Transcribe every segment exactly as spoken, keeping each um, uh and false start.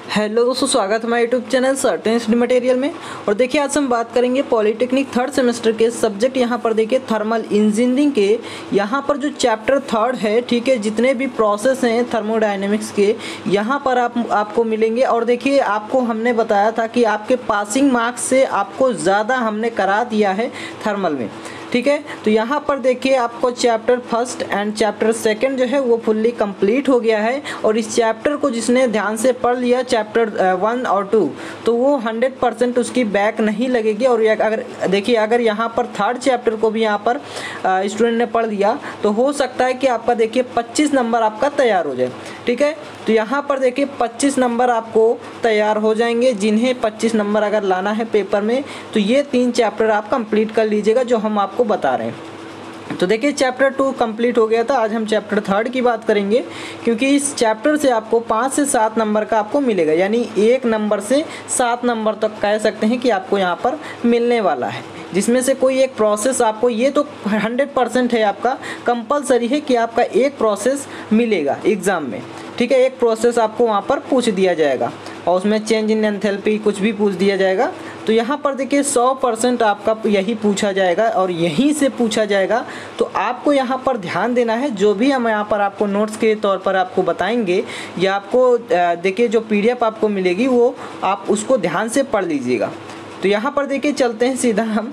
Hello दोस्तों, स्वागत है हमारे YouTube channel certain study material में। और देखिए आज हम बात करेंगे पॉलिटेक्निक थर्ड सेमेस्टर के सब्जेक्ट यहाँ पर देखिए थर्मल इंजीनियरिंग के यहाँ पर जो चैप्टर थर्ड है, ठीक है, जितने भी प्रोसेस हैं थर्मोडायनेमिक्स के यहाँ पर आप आपको मिलेंगे। और देखिए आपको हमने बताया था कि आपके पासिंग मार्क्स से आपको ज़्यादा हमने करा दिया है थर्मल में, ठीक है। तो यहाँ पर देखिए आपको chapter first and chapter second जो है वो फुल्ली कंप्लीट हो गया है। और इस चैप्टर को जिसने ध्यान से पढ़ लिया चैप्टर वन और टू, तो वो हंड्रेड परसेंट उसकी बैक नहीं लगेगी। और अगर देखिए अगर यहाँ पर थर्ड चैप्टर को भी यहाँ पर स्टूडेंट ने पढ़ लिया तो हो सकता है कि आपका देखिए पच्चीस नंबर आपका तैयार हो जाए, ठीक है। तो यहाँ पर देखिए पच्चीस नंबर आपको तैयार हो जाएंगे। जिन्हें पच्चीस नंबर अगर लाना है पेपर में तो ये तीन चैप्टर आप कंप्लीट कर लीजिएगा जो हम आपको बता रहे हैं। तो देखिए चैप्टर टू कंप्लीट हो गया था, आज हम चैप्टर थर्ड की बात करेंगे, क्योंकि इस चैप्टर से आपको पाँच से सात नंबर का आपको मिलेगा, यानी एक नंबर से सात नंबर तक कह सकते हैं कि आपको यहाँ पर मिलने वाला है। जिसमें से कोई एक प्रोसेस आपको, ये तो हंड्रेड परसेंट है, आपका कंपलसरी है कि आपका एक प्रोसेस मिलेगा एग्ज़ाम में, ठीक है। एक प्रोसेस आपको वहाँ पर पूछ दिया जाएगा और उसमें चेंज इन एंथैल्पी कुछ भी पूछ दिया जाएगा। तो यहाँ पर देखिए सौ परसेंट आपका यही पूछा जाएगा और यहीं से पूछा जाएगा। तो आपको यहाँ पर ध्यान देना है, जो भी हम यहाँ पर आपको नोट्स के तौर पर आपको बताएंगे या आपको देखिए जो पीडीएफ आपको मिलेगी वो आप उसको ध्यान से पढ़ लीजिएगा। तो यहाँ पर देखिए चलते हैं सीधा हम,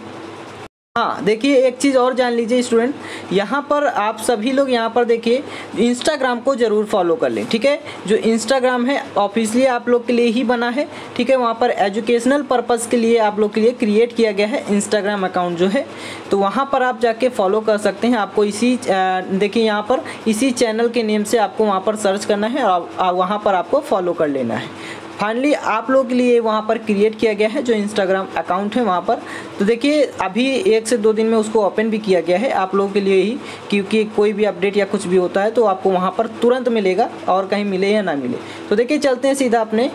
हाँ देखिए एक चीज़ और जान लीजिए स्टूडेंट, यहाँ पर आप सभी लोग यहाँ पर देखिए इंस्टाग्राम को ज़रूर फॉलो कर लें, ठीक है। जो इंस्टाग्राम है ऑफिशियली आप लोग के लिए ही बना है, ठीक है। वहाँ पर एजुकेशनल पर्पज़ के लिए आप लोग के लिए क्रिएट किया गया है इंस्टाग्राम अकाउंट जो है, तो वहाँ पर आप जाके फॉलो कर सकते हैं। आपको इसी देखिए यहाँ पर इसी चैनल के नेम से आपको वहाँ पर सर्च करना है और वहाँ पर आपको फॉलो कर लेना है। फाइनली आप लोगों के लिए वहाँ पर क्रिएट किया गया है जो इंस्टाग्राम अकाउंट है वहाँ पर। तो देखिए अभी एक से दो दिन में उसको ओपन भी किया गया है आप लोगों के लिए ही, क्योंकि कोई भी अपडेट या कुछ भी होता है तो आपको वहाँ पर तुरंत मिलेगा और कहीं मिले या ना मिले। तो देखिए चलते हैं सीधा अपने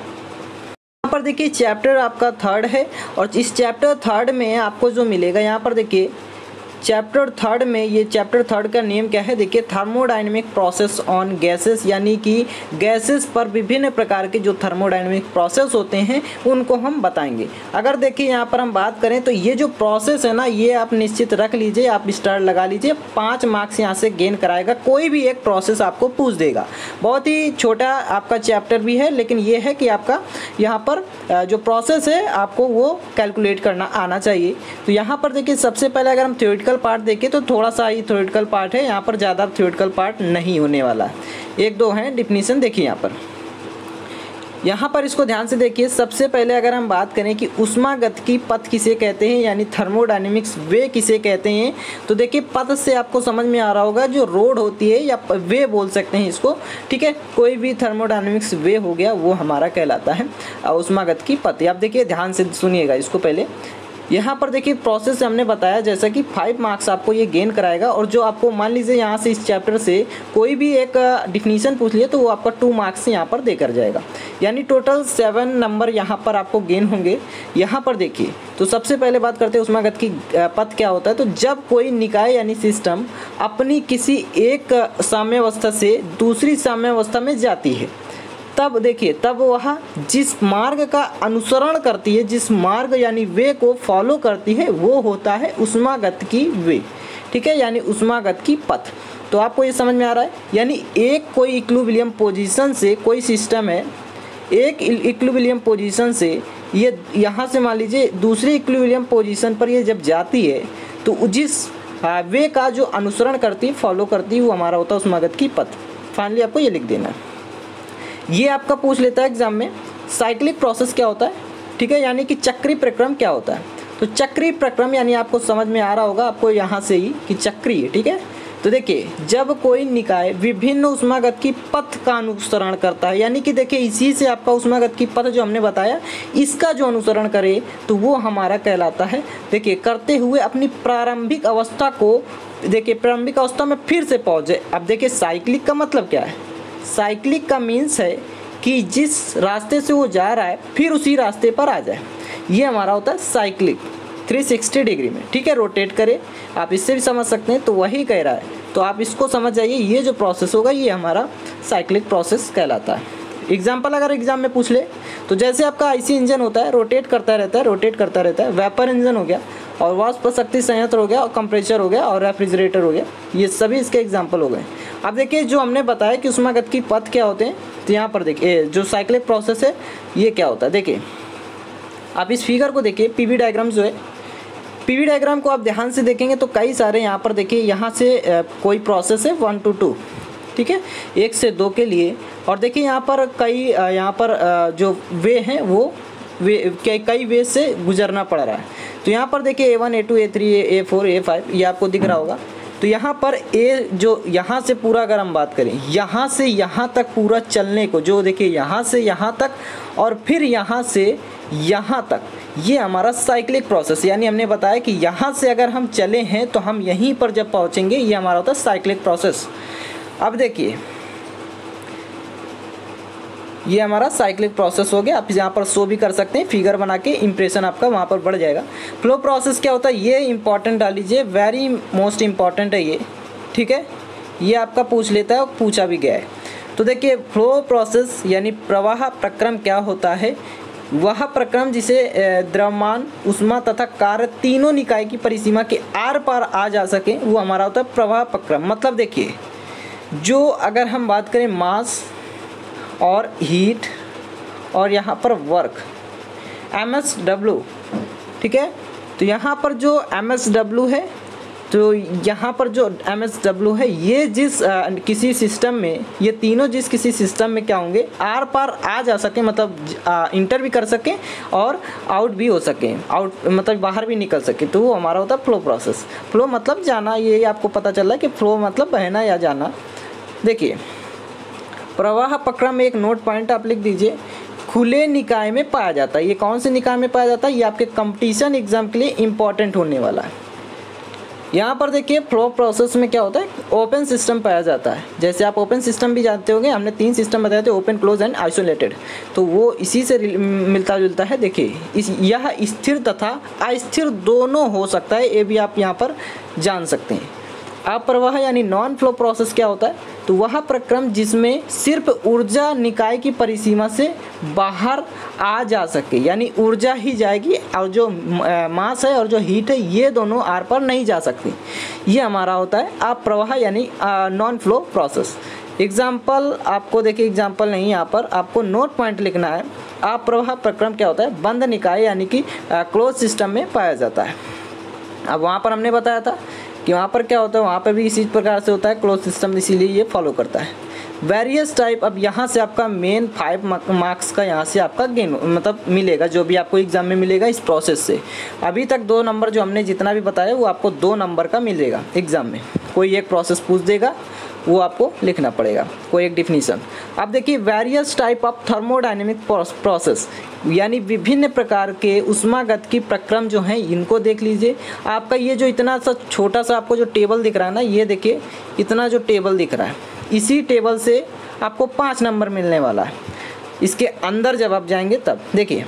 यहाँ पर, देखिए चैप्टर आपका थर्ड है और इस चैप्टर थर्ड में आपको जो मिलेगा यहाँ पर देखिए चैप्टर थर्ड में, ये चैप्टर थर्ड का नेम क्या है देखिए, थर्मोडायनेमिक प्रोसेस ऑन गैसेस, यानी कि गैसेस पर विभिन्न प्रकार के जो थर्मोडायनेमिक प्रोसेस होते हैं उनको हम बताएंगे। अगर देखिए यहाँ पर हम बात करें तो ये जो प्रोसेस है ना, ये आप निश्चित रख लीजिए, आप स्टार लगा लीजिए, पाँच मार्क्स यहाँ से गेन कराएगा। कोई भी एक प्रोसेस आपको पूछ देगा, बहुत ही छोटा आपका चैप्टर भी है, लेकिन ये है कि आपका यहाँ पर जो प्रोसेस है आपको वो कैलकुलेट करना आना चाहिए। तो यहाँ पर देखिए सबसे पहले अगर हम थ्योरेटिकल पार्ट देखें तो थोड़ा सा ही थ्योरेटिकल पार्ट है, यहाँ पर ज़्यादा थ्योरेटिकल पार्ट नहीं होने वाला है, एक दो हैं डिफिनीशन। देखिए यहाँ पर यहाँ पर इसको ध्यान से देखिए। सबसे पहले अगर हम बात करें कि ऊष्मागतिकी पथ किसे कहते हैं, यानी थर्मोडायनेमिक्स वे किसे कहते हैं, तो देखिए पथ से आपको समझ में आ रहा होगा जो रोड होती है या वे बोल सकते हैं इसको, ठीक है। कोई भी थर्मोडायनेमिक्स वे हो गया वो हमारा कहलाता है ऊष्मागतिकी पथ। आप देखिए ध्यान से सुनिएगा इसको पहले। यहाँ पर देखिए प्रोसेस से हमने बताया जैसा कि फाइव मार्क्स आपको ये गेन कराएगा, और जो आपको मान लीजिए यहाँ से इस चैप्टर से कोई भी एक डिफिनीशन पूछ लिया तो वो आपका टू मार्क्स यहाँ पर देकर जाएगा, यानी टोटल सेवन नंबर यहाँ पर आपको गेन होंगे। यहाँ पर देखिए तो सबसे पहले बात करते हैं ऊष्मागतिकी पथ क्या होता है। तो जब कोई निकाय यानी सिस्टम अपनी किसी एक साम्यावस्था से दूसरी साम्यावस्था में जाती है, तब देखिए तब वह जिस मार्ग का अनुसरण करती है, जिस मार्ग यानी वे को फॉलो करती है, वो होता है ऊष्मागतिकी वे, ठीक है, यानी ऊष्मागतिकी पथ। तो आपको ये समझ में आ रहा है, यानी एक कोई इक्विलिब्रियम पोजीशन से कोई सिस्टम है, एक इक्विलिब्रियम पोजीशन से ये यहाँ से मान लीजिए दूसरी इक्विलिब्रियम पोजीशन पर ये जब जाती है तो जिस वे का जो अनुसरण करती है, फॉलो करती है, वो हमारा होता है ऊष्मागतिकी पथ। फाइनली आपको ये लिख देना है। ये आपका पूछ लेता है एग्जाम में साइक्लिक प्रोसेस क्या होता है, ठीक है, यानी कि चक्रीय प्रक्रम क्या होता है। तो चक्रीय प्रक्रम यानी आपको समझ में आ रहा होगा आपको यहाँ से ही कि चक्रीय, ठीक है। तो देखिए जब कोई निकाय विभिन्न ऊष्मागतिकी पथ का अनुसरण करता है, यानी कि देखिए इसी से आपका ऊष्मागतिकी पथ जो हमने बताया इसका जो अनुसरण करे तो वो हमारा कहलाता है, देखिए करते हुए अपनी प्रारंभिक अवस्था को, देखिए प्रारंभिक अवस्था में फिर से पहुँच जाए। अब देखिए साइक्लिक का मतलब क्या है, साइक्लिक का मीन्स है कि जिस रास्ते से वो जा रहा है फिर उसी रास्ते पर आ जाए, ये हमारा होता है साइक्लिक थ्री सिक्सटी डिग्री में, ठीक है, रोटेट करे। आप इससे भी समझ सकते हैं, तो वही कह रहा है, तो आप इसको समझ जाइए, ये जो प्रोसेस होगा ये हमारा साइक्लिक प्रोसेस कहलाता है। एग्जाम्पल अगर एग्जाम में पूछ ले तो जैसे आपका आईसी इंजन होता है, रोटेट करता रहता है रोटेट करता रहता है वेपर इंजन हो गया, और वाष्प शक्ति संयंत्र हो गया, और कंप्रेसर हो गया, और रेफ्रिजरेटर हो गया, ये सभी इसके एग्जाम्पल हो गए। अब देखिए जो हमने बताया कि ऊष्मागतिकी पथ क्या होते हैं, तो यहाँ पर देखिए जो साइक्लिक प्रोसेस है ये क्या होता है। देखिए आप इस फिगर को देखिए, पीवी डायग्राम जो है, पीवी डायग्राम को आप ध्यान से देखेंगे तो कई सारे यहाँ पर देखिए, यहाँ से आ, कोई प्रोसेस है वन टू टू, ठीक है, एक से दो के लिए, और देखिए यहाँ पर कई यहाँ पर आ, जो वे हैं वो वे कई कई वे से गुजरना पड़ रहा है। तो यहाँ पर देखिए A one A two A three A four A five ये आपको दिख रहा होगा। तो यहाँ पर ए जो यहाँ से पूरा अगर हम बात करें, यहाँ से यहाँ तक पूरा चलने को, जो देखिए यहाँ से यहाँ तक और फिर यहाँ से यहाँ तक, ये हमारा साइक्लिक प्रोसेस, यानी हमने बताया कि यहाँ से अगर हम चले हैं तो हम यहीं पर जब पहुँचेंगे, ये हमारा होता है साइक्लिक प्रोसेस। अब देखिए ये हमारा साइक्लिक प्रोसेस हो गया। आप यहाँ पर शो भी कर सकते हैं, फिगर बना के इंप्रेशन आपका वहाँ पर बढ़ जाएगा। फ्लो प्रोसेस क्या होता है, ये इंपॉर्टेंट डाल लीजिए, वेरी मोस्ट इंपॉर्टेंट है ये, ठीक है, ये आपका पूछ लेता है और पूछा भी गया है। तो देखिए फ्लो प्रोसेस यानी प्रवाह प्रक्रम क्या होता है, वह प्रक्रम जिसे द्रव्यमान, ऊष्मा तथा कार्य तीनों निकाय की परिसीमा के आर पार आ जा सके, वो हमारा होता है प्रवाह प्रक्रम। मतलब देखिए जो अगर हम बात करें मास और हीट और यहाँ पर वर्क, एम एस डब्ल्यू, ठीक है, तो यहाँ पर जो एम एस डब्ल्यू है, तो यहाँ पर जो एम एस डब्ल्यू है, ये जिस आ, किसी सिस्टम में, ये तीनों जिस किसी सिस्टम में क्या होंगे, आर पार आ जा सके, मतलब आ, इंटर भी कर सकें और आउट भी हो सके, आउट मतलब बाहर भी निकल सके, तो वो हमारा होता है फ्लो प्रोसेस। फ्लो मतलब जाना, ये आपको पता चल रहा है कि फ्लो मतलब बहना या जाना। देखिए प्रवाह प्रक्रम में एक नोट पॉइंट आप लिख दीजिए, खुले निकाय में पाया जाता है। ये कौन से निकाय में पाया जाता है, ये आपके कंपटीशन एग्जाम के लिए इंपॉर्टेंट होने वाला है। यहाँ पर देखिए फ्लो प्रोसेस में क्या होता है, ओपन सिस्टम पाया जाता है। जैसे आप ओपन सिस्टम भी जानते होंगे, हमने तीन सिस्टम बताए थे, ओपन, क्लोज एंड आइसोलेटेड, तो वो इसी से मिलता जुलता है। देखिए इस यह स्थिर तथा अस्थिर दोनों हो सकता है, ये भी आप यहाँ पर जान सकते हैं। अप्रवाह यानी नॉन फ्लो प्रोसेस क्या होता है, तो वह प्रक्रम जिसमें सिर्फ ऊर्जा निकाय की परिसीमा से बाहर आ जा सके, यानी ऊर्जा ही जाएगी और जो मास है और जो हीट है ये दोनों आर पर नहीं जा सकती, ये हमारा होता है अप्रवाह यानी नॉन फ्लो प्रोसेस। एग्जाम्पल आपको देखिए, एग्जाम्पल नहीं, यहाँ पर आपको नोट पॉइंट लिखना है। अप्रवाह प्रक्रम क्या होता है, बंद निकाय यानी कि क्लोज सिस्टम में पाया जाता है। अब वहाँ पर हमने बताया था कि वहाँ पर क्या होता है, वहाँ पर भी इसी प्रकार से होता है क्लोज सिस्टम, इसीलिए ये फॉलो करता है। वेरियस टाइप, अब यहाँ से आपका मेन फाइव मार्क्स का यहाँ से आपका गेन मतलब मिलेगा, जो भी आपको एग्जाम में मिलेगा इस प्रोसेस से। अभी तक दो नंबर जो हमने जितना भी बताया वो आपको दो नंबर का मिलेगा एग्जाम में। कोई एक प्रोसेस पूछ देगा, वो आपको लिखना पड़ेगा, कोई एक डिफिनीशन। अब देखिए various type of thermodynamic process, यानी विभिन्न प्रकार के ऊष्मागतिकी प्रक्रम जो हैं, इनको देख लीजिए। आपका ये जो इतना सा छोटा सा आपको जो टेबल दिख रहा है ना, ये देखिए इतना जो टेबल दिख रहा है, इसी टेबल से आपको पाँच नंबर मिलने वाला है। इसके अंदर जब आप जाएंगे तब देखिए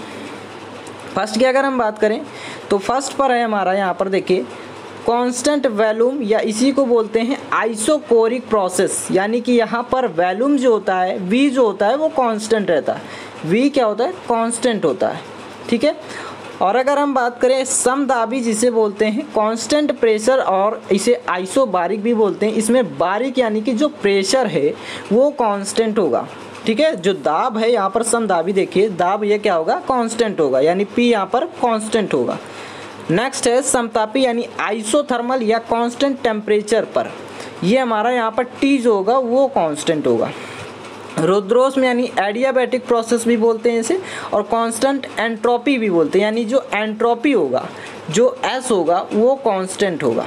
फर्स्ट की अगर हम बात करें तो फर्स्ट पर है हमारा, यहाँ पर देखिए कांस्टेंट वॉल्यूम, या इसी को बोलते हैं आइसोकोरिक प्रोसेस, यानी कि यहाँ पर वॉल्यूम जो होता है, वी जो होता है वो कांस्टेंट रहता है। वी क्या होता है, कांस्टेंट होता है, ठीक है। और अगर हम बात करें समदाबी जिसे बोलते हैं कांस्टेंट प्रेशर, और इसे आइसोबारिक भी बोलते हैं। इसमें बारिक यानी कि जो प्रेशर है वो कांस्टेंट होगा, ठीक है। जो दाब है यहाँ पर समदाबी, देखिए दाब ये क्या होगा, कांस्टेंट होगा, यानी पी यहाँ पर कांस्टेंट होगा। नेक्स्ट है समतापी यानी आइसोथर्मल या कांस्टेंट टेम्परेचर पर, ये हमारा यहाँ पर टी जो होगा वो कांस्टेंट होगा। रुद्रोष्म में यानी एडियाबैटिक प्रोसेस भी बोलते हैं इसे, और कांस्टेंट एंट्रोपी भी बोलते हैं, यानी जो एंट्रोपी होगा, जो एस होगा वो कांस्टेंट होगा।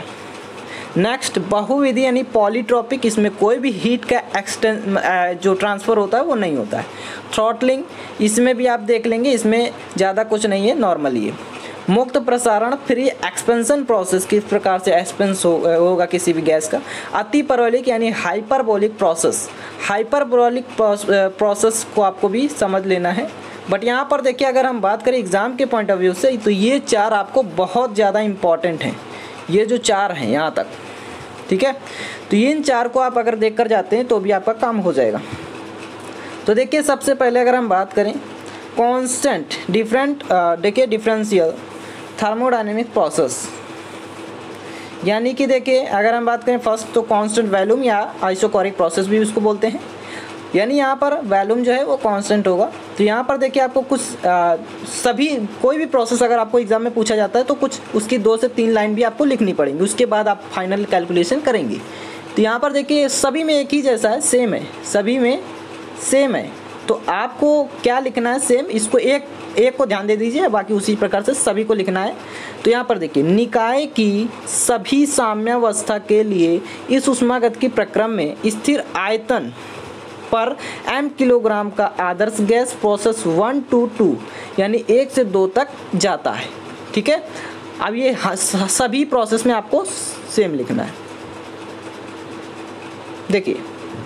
नेक्स्ट बहुविधि यानी पॉलीट्रॉपिक, इसमें कोई भी हीट का एक्सटेंस जो ट्रांसफ़र होता है वो नहीं होता है। थ्रॉटलिंग, इसमें भी आप देख लेंगे, इसमें ज़्यादा कुछ नहीं है, नॉर्मली है। मुक्त प्रसारण फ्री एक्सपेंशन प्रोसेस, किस प्रकार से एक्सपेंस हो, होगा किसी भी गैस का। अतिपरवलिक यानी हाइपरबोलिक प्रोसेस, हाइपरबोलिक प्रोसेस को आपको भी समझ लेना है। बट यहाँ पर देखिए अगर हम बात करें एग्ज़ाम के पॉइंट ऑफ व्यू से, तो ये चार आपको बहुत ज़्यादा इम्पॉर्टेंट हैं, ये जो चार हैं यहाँ तक, ठीक है। तो इन चार को आप अगर देख कर जाते हैं तो भी आपका काम हो जाएगा। तो देखिए सबसे पहले अगर हम बात करें कांस्टेंट डिफरेंट देखिए डिफरेंशियल थर्मोडायनेमिक प्रोसेस, यानी कि देखिए अगर हम बात करें फर्स्ट तो कांस्टेंट वॉल्यूम या आइसोकोरिक प्रोसेस भी उसको बोलते हैं, यानी यहाँ पर वॉल्यूम जो है वो कांस्टेंट होगा। तो यहाँ पर देखिए आपको कुछ आ, सभी कोई भी प्रोसेस अगर आपको एग्जाम में पूछा जाता है तो कुछ उसकी दो से तीन लाइन भी आपको लिखनी पड़ेंगी, उसके बाद आप फाइनल कैलकुलेशन करेंगे। तो यहाँ पर देखिए सभी में एक ही जैसा है, सेम है, सभी में सेम है। तो आपको क्या लिखना है, सेम, इसको एक एक को ध्यान दे दीजिए, बाकी उसी प्रकार से सभी को लिखना है। तो यहाँ पर देखिए निकाय की सभी साम्यावस्था के लिए इस ऊष्मागत की प्रक्रम में स्थिर आयतन पर एम किलोग्राम का आदर्श gas process one two two यानी एक से दो तक जाता है। ठीक है, अब ये सभी प्रोसेस में आपको सेम लिखना है। देखिए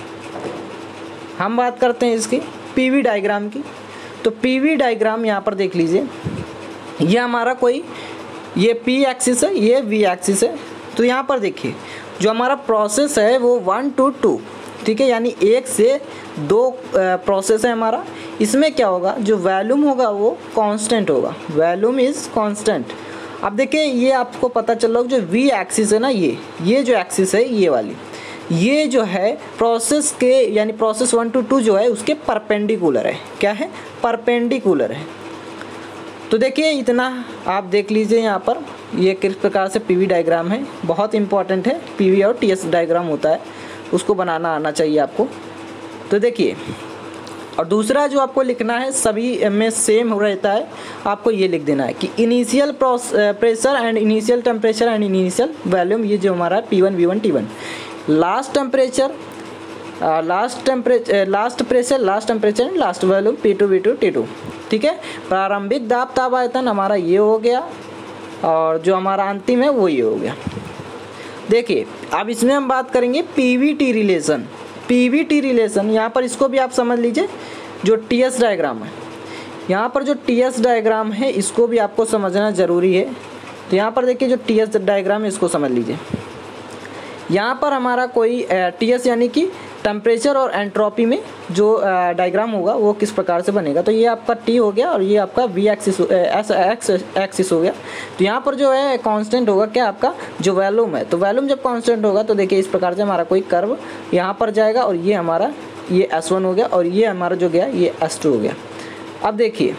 हम बात करते हैं इसकी पीवी डायग्राम की। तो पीवी डायग्राम यहाँ पर देख लीजिए, ये हमारा कोई ये पी एक्सिस है, ये वी एक्सिस है। तो यहाँ पर देखिए जो हमारा प्रोसेस है वो वन टू टू, ठीक है, यानी एक से दो प्रोसेस है हमारा। इसमें क्या होगा, जो वॉल्यूम होगा वो कांस्टेंट होगा, वॉल्यूम इज़ कांस्टेंट। अब देखिए ये आपको पता चल रहा है जो वी एक्सिस है ना, ये ये जो एक्सिस है ये वाली, ये जो है प्रोसेस के यानी प्रोसेस वन टू टू जो है उसके परपेंडिकुलर है। क्या है, परपेंडिकुलर है। तो देखिए इतना आप देख लीजिए यहाँ पर ये किस प्रकार से पीवी डायग्राम है, बहुत इंपॉर्टेंट है। पीवी और टीएस डायग्राम होता है, उसको बनाना आना चाहिए आपको। तो देखिए और दूसरा जो आपको लिखना है सभी में सेम हो रहता है, आपको ये लिख देना है कि initial pressure and initial temperature and initial volume, ये जो हमारा P one V one T one, last temperature last temperature last pressure last temperature and last volume P two V two T two. ठीक है, प्रारंभिक दाब ताप आयतन हमारा ये हो गया और जो हमारा अंतिम है वो ये हो गया। देखिए अब इसमें हम बात करेंगे पीवीटी रिलेशन। पीवीटी रिलेशन यहाँ पर इसको भी आप समझ लीजिए, जो टीएस डायग्राम है, यहाँ पर जो टीएस डायग्राम है इसको भी आपको समझना ज़रूरी है। तो यहाँ पर देखिए जो टीएस डायग्राम है इसको समझ लीजिए। यहाँ पर हमारा कोई टीएस यानी कि टेम्परेचर और एंट्रोपी में जो डायग्राम होगा वो किस प्रकार से बनेगा। तो ये आपका टी हो गया और ये आपका V axis S X axis हो गया। तो यहाँ पर जो है कांस्टेंट होगा क्या, आपका जो वॉल्यूम है। तो वॉल्यूम जब कांस्टेंट होगा तो देखिए इस प्रकार से हमारा कोई कर्व यहाँ पर जाएगा और ये हमारा ये एस वन हो गया और ये हमारा जो गया ये एस टू हो गया। अब देखिए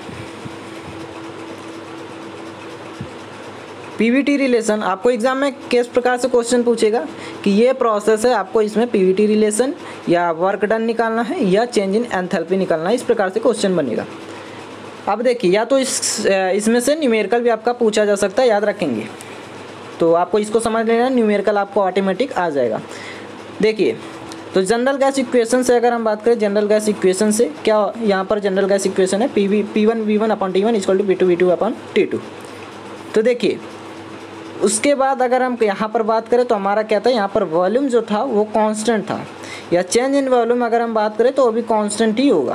पीवीटी रिलेशन आपको एग्जाम में किस प्रकार से क्वेश्चन पूछेगा कि ये प्रोसेस है, आपको इसमें पीवीटी रिलेशन या वर्क डन निकालना है या चेंज इन एंथैल्पी निकालना है, इस प्रकार से क्वेश्चन बनेगा। अब देखिए या तो इस इसमें से न्यूमेरिकल भी आपका पूछा जा सकता है, याद रखेंगे। तो आपको इसको समझ लेना, न्यूमेरिकल आपको ऑटोमेटिक आ जाएगा। देखिए तो जनरल गैस इक्वेशन से अगर हम बात करें, जनरल गैस इक्वेशन से क्या, यहाँ पर जनरल गैस इक्वेशन है P V P one V one upon T one equal to P two V two upon T two. तो देखिए उसके बाद अगर हम यहाँ पर बात करें तो हमारा क्या था, यहाँ पर वॉल्यूम जो था वो कांस्टेंट था, या चेंज इन वॉल्यूम अगर हम बात करें तो वो भी कांस्टेंट ही होगा।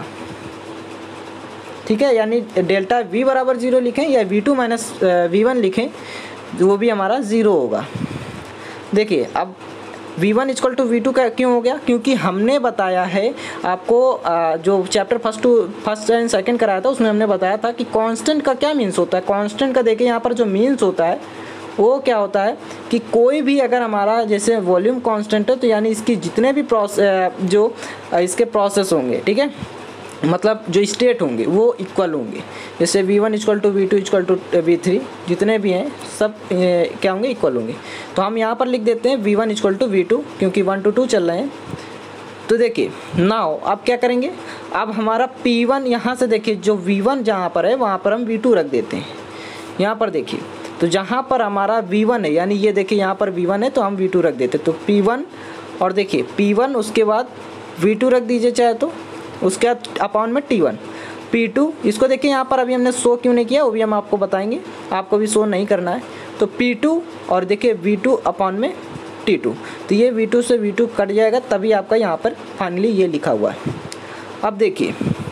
ठीक है, यानी डेल्टा वी बराबर जीरो लिखें या V two minus V one लिखें, वो भी हमारा ज़ीरो होगा। देखिए अब V one equal to V two का क्यों हो गया, क्योंकि हमने बताया है आपको जो chapter first to first and second कराया था उसमें हमने बताया था कि कांस्टेंट का क्या मीन्स होता है। कांस्टेंट का देखिए यहाँ पर जो मीन्स होता है वो क्या होता है कि कोई भी अगर हमारा जैसे वॉल्यूम कांस्टेंट है तो यानी इसकी जितने भी प्रोसेस जो इसके प्रोसेस होंगे, ठीक है, मतलब जो स्टेट होंगे वो इक्वल होंगे। जैसे V one equal to V two equal to V three जितने भी हैं सब ए, क्या होंगे, इक्वल होंगे। तो हम यहाँ पर लिख देते हैं V one equal to V two क्योंकि वन टू टू चल रहे हैं। तो देखिए नाउ अब क्या करेंगे, अब हमारा पी वन यहाँ से देखिए जो वी वन जहाँ पर है वहाँ पर हम वी टू रख देते हैं। यहाँ पर देखिए तो जहाँ पर हमारा वी वन है यानी ये देखिए यहाँ पर वी वन है तो हम वी टू रख देते, तो पी वन और देखिए पी वन उसके बाद वी टू रख दीजिए चाहे तो, उसके बाद अपॉन में टी वन पी टू। इसको देखिए यहाँ पर अभी हमने शो क्यों नहीं किया वो भी हम आपको बताएंगे, आपको भी शो नहीं करना है। तो पी टू और देखिए वी टू अपॉन में टी टू, तो ये वी टू से वी टू कट जाएगा तभी आपका यहाँ पर फाइनली ये लिखा हुआ है। अब देखिए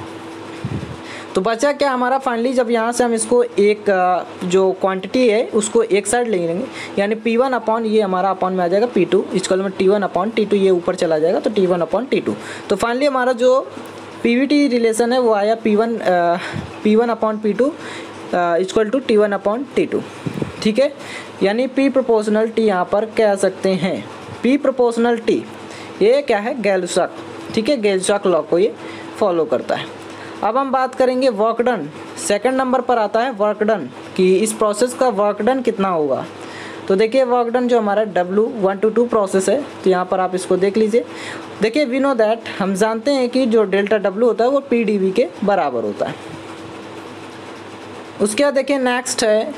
तो बचा क्या हमारा फाइनली, जब यहाँ से हम इसको एक जो क्वांटिटी है उसको एक साइड ले लेंगे यानी पी वन अपॉन ये हमारा अपॉन में आ जाएगा पी टू इक्वल में T one upon T two, ये ऊपर चला जाएगा तो T one upon T two. तो फाइनली हमारा जो पी वी टी रिलेशन है वो आया P one P one upon P two equal to T one upon T two, ठीक है। यानी पी प्रोपोर्शनल टी यहाँ पर कह सकते हैं, पी प्रोपोर्शनल टी ये क्या है, गैल-लॉक, ठीक है, गैल-लॉक लॉ को ये फॉलो करता है। अब हम बात करेंगे वर्क डन, सेकंड नंबर पर आता है वर्क डन कि इस प्रोसेस का वर्क डन कितना होगा। तो देखिए वर्क डन जो हमारा W one two two process है, तो यहाँ पर आप इसको देख लीजिए। देखिए वी नो दैट, हम जानते हैं कि जो डेल्टा डब्ल्यू होता है वो पी डी वी के बराबर होता है। उसके बाद देखिए नेक्स्ट है,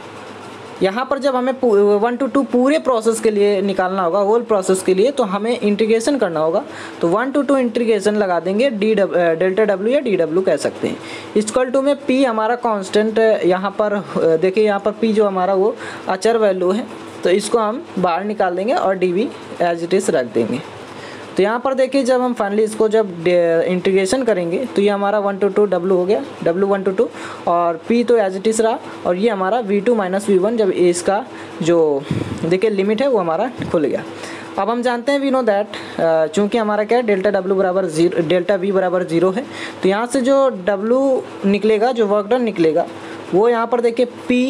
यहाँ पर जब हमें वन टू टू पूरे प्रोसेस के लिए निकालना होगा, होल प्रोसेस के लिए, तो हमें इंटीग्रेशन करना होगा। तो वन टू टू इंटीग्रेशन लगा देंगे, डी डेल्टा डब्ल्यू या डी डब्ल्यू कह सकते हैं। इक्वल टू में पी हमारा कांस्टेंट यहाँ पर देखिए, यहाँ पर पी जो हमारा वो अचर वैल्यू है, तो इसको हम बाहर निकाल देंगे और D V as it is रख देंगे। तो यहाँ पर देखिए जब हम फाइनली इसको जब इंटीग्रेशन करेंगे तो ये हमारा वन टू टू डब्ल्यू हो गया, डब्ल्यू वन टू टू, और पी तो एज इट इज़ रहा, और ये हमारा V two minus V one जब इसका जो देखिए लिमिट है वो हमारा खुल गया। अब हम जानते हैं वी नो दैट, चूँकि हमारा क्या है डेल्टा डब्ल्यू बराबर जीरो, डेल्टा वी बराबर जीरो है, तो यहाँ से जो डब्ल्यू निकलेगा, जो वर्क डन निकलेगा, वो यहाँ पर देखिए पी,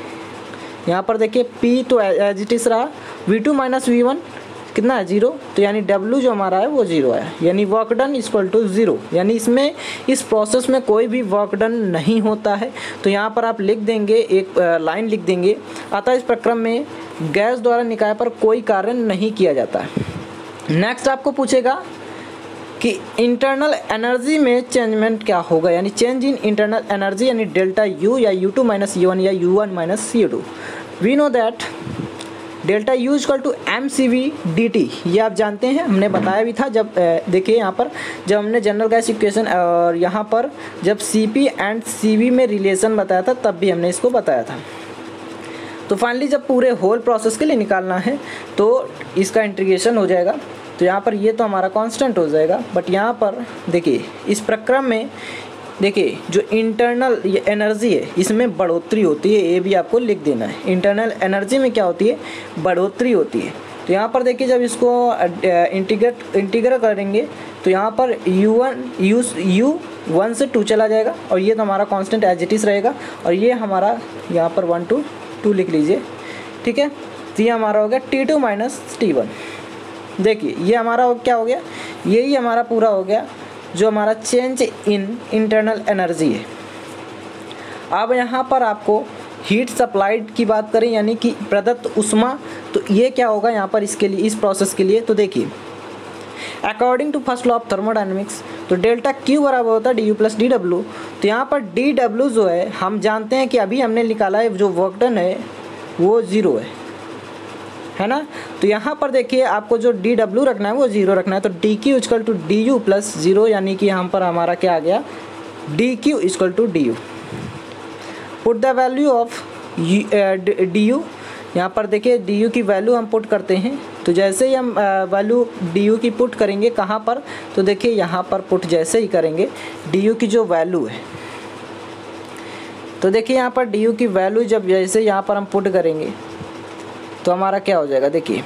यहाँ पर देखिए पी तो एज इट इज़ रहा, V two minus V one कितना है, जीरो, तो यानी डब्ल्यू जो हमारा है वो जीरो है, यानी work done equal to zero. यानी इसमें इस प्रोसेस में कोई भी वर्क डन नहीं होता है। तो यहाँ पर आप लिख देंगे, एक लाइन लिख देंगे, अतः इस प्रक्रम में गैस द्वारा निकाय पर कोई कार्य नहीं किया जाता है। नेक्स्ट आपको पूछेगा कि इंटरनल एनर्जी में चेंजमेंट क्या होगा, यानी चेंज इन इंटरनल एनर्जी, यानी डेल्टा यू या U two minus U one या U one minus U two. We know that delta U equal to M C V D T, ये आप जानते हैं, हमने बताया भी था जब देखिए यहाँ पर जब हमने जनरल गैस इक्वेशन और यहाँ पर जब C P and C V में रिलेशन बताया था तब भी हमने इसको बताया था। तो फाइनली जब पूरे होल प्रोसेस के लिए निकालना है तो इसका इंटीग्रेशन हो जाएगा। तो यहाँ पर ये तो हमारा कांस्टेंट हो जाएगा, बट यहाँ पर देखिए इस प्रक्रम में देखिए जो इंटरनल एनर्जी है इसमें बढ़ोतरी होती है, ये भी आपको लिख देना है। इंटरनल एनर्जी में क्या होती है, बढ़ोतरी होती है। तो यहाँ पर देखिए जब इसको इंटीग्रेट इंटीग्रेट करेंगे तो यहाँ पर U one U U one से टू चला जाएगा, और ये तो हमारा कांस्टेंट एज इट इज़ रहेगा, और ये हमारा यहाँ पर वन टू टू लिख लीजिए, ठीक है। तो ये हमारा हो गया T two minus T one. देखिए ये हमारा क्या हो गया, यही हमारा पूरा हो गया जो हमारा चेंज इन इंटरनल एनर्जी है। अब यहाँ पर आपको हीट सप्लाइड की बात करें, यानी कि प्रदत्त उष्मा, तो ये क्या होगा यहाँ पर इसके लिए, इस प्रोसेस के लिए। तो देखिए according to first law of thermodynamics, तो डेल्टा क्यू बराबर होता है D U plus D W. तो यहाँ पर डी डब्ल्यू जो है हम जानते हैं कि अभी हमने निकाला है, जो वर्क डन है वो ज़ीरो है, है ना। तो यहाँ पर देखिए आपको जो डी डब्ल्यू रखना है वो जीरो रखना है। तो D Q equal to D U plus zero, यानी कि यहाँ पर हमारा क्या आ गया, D Q equal to D U. Put the value of D U, यहाँ पर देखिए डी यू की वैल्यू हम पुट करते हैं। तो जैसे ही हम वैल्यू डी यू की पुट करेंगे कहाँ पर, तो देखिए यहाँ पर पुट जैसे ही करेंगे डी यू की जो वैल्यू है, तो देखिए यहाँ पर डी यू की वैल्यू जब जैसे यहाँ पर हम पुट करेंगे तो हमारा क्या हो जाएगा, देखिए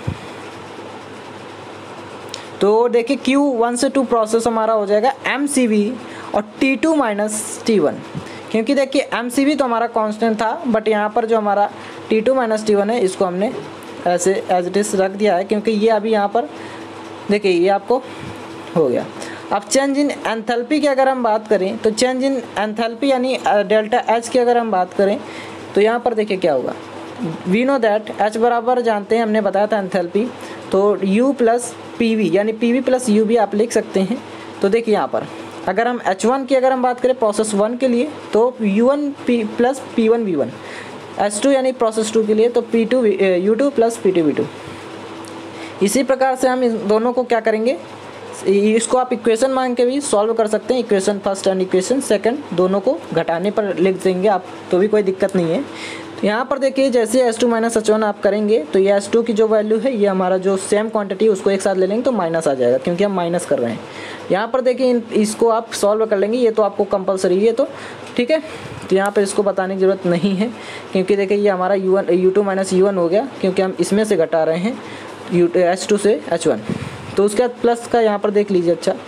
तो देखिए क्यू वन से टू प्रोसेस हमारा हो जाएगा एम सी वी और T two minus T one, क्योंकि देखिए एम सी वी तो हमारा कांस्टेंट था, बट यहाँ पर जो हमारा T two minus T one है इसको हमने ऐसे एज इट इज़ रख दिया है, क्योंकि ये अभी यहाँ पर देखिए ये आपको हो गया। अब चेंज इन एंथैल्पी की अगर हम बात करें तो चेंज इन एंथैल्पी यानी डेल्टा एच की अगर हम बात करें तो यहाँ पर देखिए क्या होगा, वी नो दैट एच बराबर जानते हैं, हमने बताया था एंथैल्पी, तो यू प्लस पी वी, यानी पी वी प्लस यू भी आप लिख सकते हैं। तो देखिए यहाँ पर अगर हम एच वन की अगर हम बात करें प्रोसेस वन के लिए तो U one P plus P one V one, H two यानी प्रोसेस टू के लिए तो P two U two plus P two V two. इसी प्रकार से हम इन दोनों को क्या करेंगे, इसको आप इक्वेशन मांग के भी सॉल्व कर सकते हैं, equation first and equation second दोनों को घटाने पर लिख देंगे आप, तो भी कोई दिक्कत नहीं है। तो यहाँ पर देखिए जैसे S two minus H one आप करेंगे तो ये एस टू की जो वैल्यू है ये हमारा जो सेम क्वांटिटी है उसको एक साथ ले लेंगे तो माइनस आ जाएगा, क्योंकि हम माइनस कर रहे हैं। यहाँ पर देखिए इसको आप सॉल्व कर लेंगे, ये तो आपको कंपलसरी है, तो ठीक है। तो यहाँ पर इसको बताने की ज़रूरत नहीं है, क्योंकि देखिए ये हमारा U one U two minus U one हो गया, क्योंकि हम इसमें से घटा रहे हैं यू एच टू से एच वन। तो उसके बाद प्लस का यहाँ पर देख लीजिए, अच्छा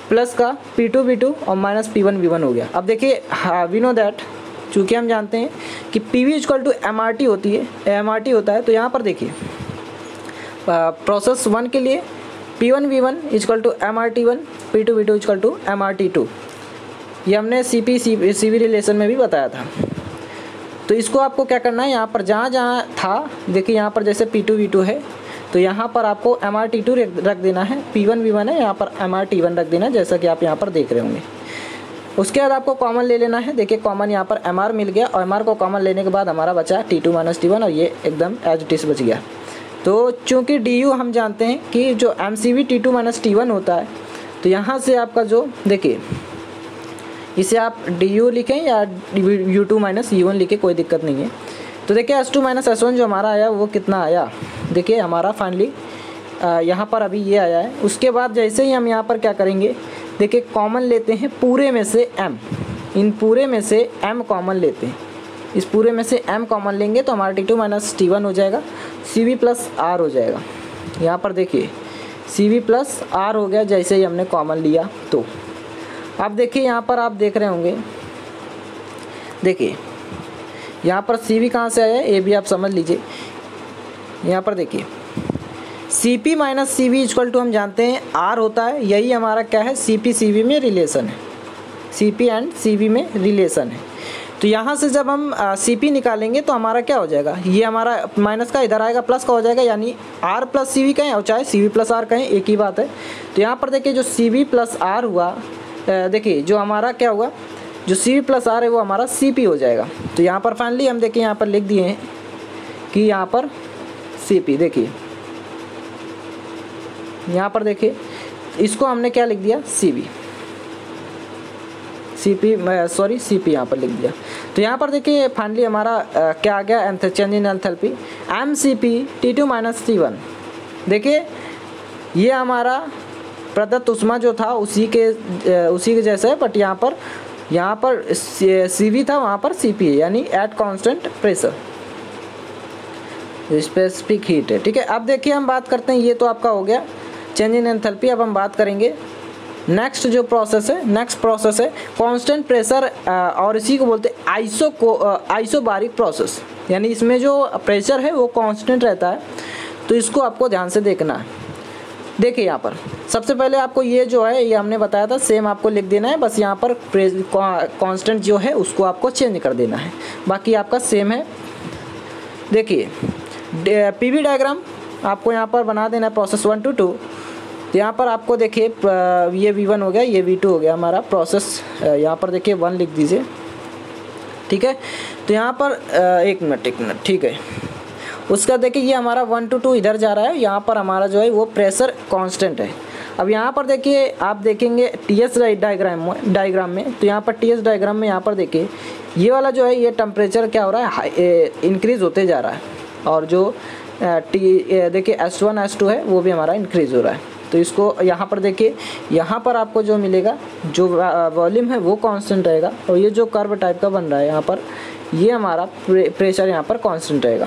प्लस का पी टू वी टू और minus P one V one हो गया। अब देखिए हाँ वी नो दैट, चूँकि हम जानते हैं कि P V equal to M R T होती है, एम आर टी होता है, तो यहाँ पर देखिए प्रोसेस वन के लिए P one V one equal to M R T one, P two V two equal to M R T two, ये हमने C P C C V relation में भी बताया था। तो इसको आपको क्या करना है, यहाँ पर जहाँ जहाँ था देखिए यहाँ पर जैसे पी टू वी टू है तो यहाँ पर आपको एम आर टी टू रख देना है, पी वन वी वन है यहाँ पर एम आर टी वन रख देना है, जैसा कि आप यहाँ पर देख रहे होंगे। उसके बाद आपको कॉमन ले लेना है, देखिए कॉमन यहाँ पर एम आर मिल गया और एम आर को कॉमन लेने के बाद हमारा बचा T two minus T one और ये एकदम एज इट इज बच गया। तो चूँकि डी यू हम जानते हैं कि जो M C V T two minus T one होता है, तो यहाँ से आपका जो देखिए इसे आप डी यू लिखें या U two minus U one लिखें, कोई दिक्कत नहीं है। तो देखिए S two minus S one जो हमारा आया वो कितना आया, देखिए हमारा फाइनली यहाँ पर अभी ये आया है। उसके बाद जैसे ही हम यहाँ पर क्या करेंगे, देखिए कॉमन लेते हैं पूरे में से m, इन पूरे में से m कॉमन लेते हैं, इस पूरे में से m कॉमन लेंगे तो हमारा T two minus T one हो जाएगा, सी वी प्लस आर हो जाएगा। यहाँ पर देखिए सी वी प्लस आर हो गया जैसे ही हमने कॉमन लिया। तो अब देखिए यहाँ पर आप देख रहे होंगे, देखिए यहाँ पर सी वी कहाँ से आया है ये भी आप समझ लीजिए। यहाँ पर देखिए C P minus C V equal to हम जानते हैं आर होता है, यही हमारा क्या है सी पी सी वी में रिलेशन है, C P and C V में रिलेशन है। तो यहाँ से जब हम सी पी निकालेंगे तो हमारा क्या हो जाएगा, ये हमारा माइनस का इधर आएगा प्लस का हो जाएगा, यानी आर प्लस सी वी कहें और चाहे सी वी प्लस आर कहें एक ही बात है। तो यहाँ पर देखिए जो सी वी प्लस आर हुआ, देखिए जो हमारा क्या हुआ, जो सी वी प्लस आर है वो हमारा सी पी हो जाएगा। तो यहाँ पर फाइनली हम देखिए यहाँ पर लिख दिए हैं कि यहाँ पर सी पी, देखिए यहाँ पर देखिए इसको हमने क्या लिख दिया C V, C P sorry C P यहाँ पर लिख दिया। तो यहाँ पर देखिए फाइनली हमारा आ, क्या आ गया, change in enthalpy M C P T two minus T one. देखिए ये हमारा प्रदत्त ऊष्मा जो था उसी के उसी के जैसा है, बट यहाँ पर यहाँ पर सी वी था, वहाँ पर सी पी है, यानी at constant pressure specific heat है। ठीक है, अब देखिए हम बात करते हैं, ये तो आपका हो गया चेंज इन एंथैल्पी। अब हम बात करेंगे नेक्स्ट जो प्रोसेस है, नेक्स्ट प्रोसेस है कांस्टेंट प्रेशर और इसी को बोलते हैं आइसो को आइसोबारिक प्रोसेस, यानी इसमें जो प्रेशर है वो कांस्टेंट रहता है। तो इसको आपको ध्यान से देखना है। देखिए यहाँ पर सबसे पहले आपको ये जो है ये हमने बताया था सेम आपको लिख देना है, बस यहाँ पर कांस्टेंट जो है उसको आपको चेंज कर देना है, बाकी आपका सेम है। देखिए पीवी डायग्राम आपको यहाँ पर बना देना है प्रोसेस वन टू टू। यहाँ पर आपको देखिए ये वी वन हो गया, ये वी टू हो गया हमारा प्रोसेस, यहाँ पर देखिए वन लिख दीजिए। ठीक है, तो यहाँ पर एक मिनट एक मिनट ठीक है, उसका देखिए ये हमारा वन टू टू इधर जा रहा है, यहाँ पर हमारा जो है वो प्रेशर कांस्टेंट है। अब यहाँ पर देखिए आप देखेंगे टी एस डायग्राम में डायग्राम में तो यहाँ पर टी एस डायग्राम में यहाँ पर देखिए ये वाला जो है ये टेम्परेचर क्या हो रहा है, इंक्रीज़ होते जा रहा है, और जो टी देखिए एस वन एस टू है वो भी हमारा इंक्रीज़ हो रहा है। तो इसको यहाँ पर देखिए यहाँ पर आपको जो मिलेगा जो वॉल्यूम है वो कांस्टेंट रहेगा, और ये जो कर्व टाइप का बन रहा है यहाँ पर ये हमारा प्रेशर यहाँ पर कांस्टेंट रहेगा।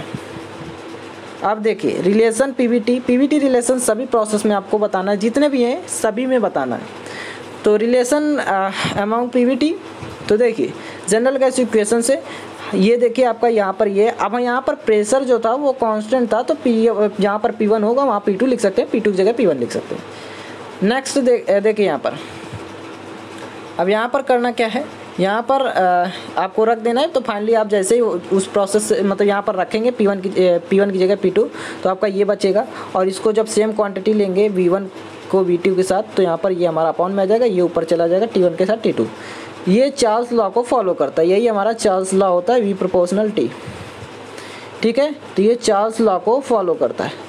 अब देखिए रिलेशन पीवीटी, पीवीटी रिलेशन सभी प्रोसेस में आपको बताना है, जितने भी हैं सभी में बताना है। तो रिलेशन अमॉन्ग पीवीटी, तो देखिए जनरल गैस इक्वेशन से ये देखिए आपका यहाँ पर ये, अब यहाँ पर प्रेशर जो था वो कांस्टेंट था, तो पी यहाँ पर पी वन होगा वहाँ पी टू लिख सकते हैं, पी टू की जगह पी वन लिख सकते हैं। नेक्स्ट देख देखिए यहाँ पर, अब यहाँ पर करना क्या है, यहाँ पर आ, आपको रख देना है। तो फाइनली आप जैसे ही उस प्रोसेस मतलब यहाँ पर रखेंगे पी वन की पी वन की जगह पी टू, तो आपका ये बचेगा। और इसको जब सेम क्वांटिटी लेंगे वी वन को वी टू के साथ, तो यहाँ पर ये हमारा अपॉन में आ जाएगा, ये ऊपर चला जाएगा टी वन के साथ टी टू। ये चार्ल्स लॉ को फॉलो करता है, यही हमारा चार्ल्स लॉ होता है, वी प्रोपोर्शनल टी। ठीक है, तो ये चार्ल्स लॉ को फॉलो करता है।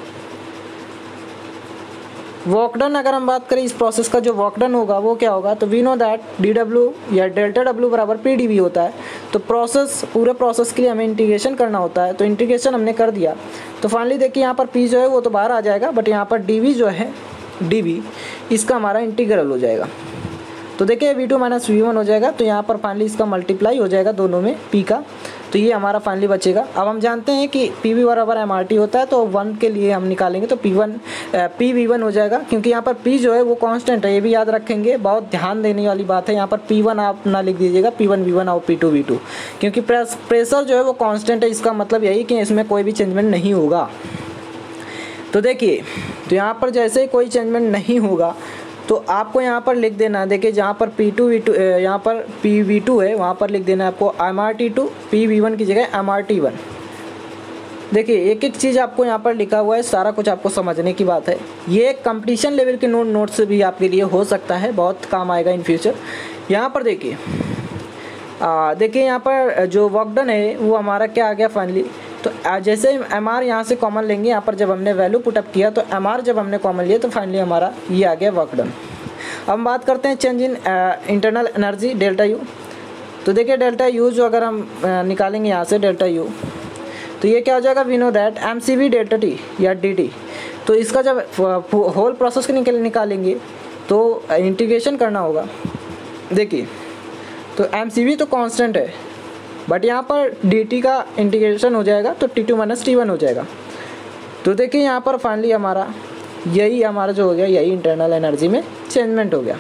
वर्क डन अगर हम बात करें इस प्रोसेस का, जो वर्क डन होगा वो क्या होगा, तो we know that D W या डेल्टा डब्ल्यू बराबर पी डी वी होता है। तो प्रोसेस पूरे प्रोसेस के लिए हमें इंटीग्रेशन करना होता है, तो इंटीग्रेशन हमने कर दिया। तो फाइनली देखिए यहाँ पर पी जो है वो तो बाहर आ जाएगा, बट यहाँ पर डी वी जो है डी वी इसका हमारा इंटीग्रल हो जाएगा। तो देखिए V two minus V one हो जाएगा, तो यहाँ पर फाइनली इसका मल्टीप्लाई हो जाएगा दोनों में पी का, तो ये हमारा फाइनली बचेगा। अब हम जानते हैं कि पी वी बराबर एम आर टी होता है, तो वन के लिए हम निकालेंगे तो P one P V one हो जाएगा, क्योंकि यहाँ पर पी जो है वो कांस्टेंट है, ये भी याद रखेंगे, बहुत ध्यान देने वाली बात है। यहाँ पर पी वन आप ना लिख दीजिएगा, पी वन वी वन और पी टू वी टू, क्योंकि प्रेशर जो है वो कांस्टेंट है, इसका मतलब यही कि इसमें कोई भी चेंजमेंट नहीं होगा। तो देखिए, तो यहाँ पर जैसे ही कोई चेंजमेंट नहीं होगा तो आपको यहाँ पर लिख देना, देखिए जहाँ पर पी टू वी टू यहाँ पर पी वी टू है वहाँ पर लिख देना है आपको M R T two, P V one की जगह एम आर टी वन। देखिए एक एक चीज़ आपको यहाँ पर लिखा हुआ है, सारा कुछ आपको समझने की बात है। ये कंपटीशन लेवल के नोट नोट से भी आपके लिए हो सकता है, बहुत काम आएगा इन फ्यूचर। यहाँ पर देखिए देखिए यहाँ पर जो वर्क डन है वो हमारा क्या आ गया फाइनली, तो जैसे एम आर यहाँ से कॉमन लेंगे, यहाँ पर जब हमने वैल्यू पुटअप किया तो एम आर जब हमने कॉमन लिया तो फाइनली हमारा ये आ गया वर्क डन। अब हम बात करते हैं change in internal energy delta U. तो देखिए डेल्टा यू जो अगर हम uh, निकालेंगे यहाँ से डेल्टा यू, तो ये क्या हो जाएगा, we know that M C V delta T या डी टी। तो इसका जब होल प्रोसेस के निकल निकालेंगे तो इंटीग्रेशन करना होगा। देखिए तो एम सी वी तो कांस्टेंट है, बट यहाँ पर डी टी का इंटीग्रेशन हो जाएगा तो T two minus T one हो जाएगा। तो देखिए यहाँ पर फाइनली हमारा यही हमारा जो हो गया, यही इंटरनल एनर्जी में चेंजमेंट हो गया।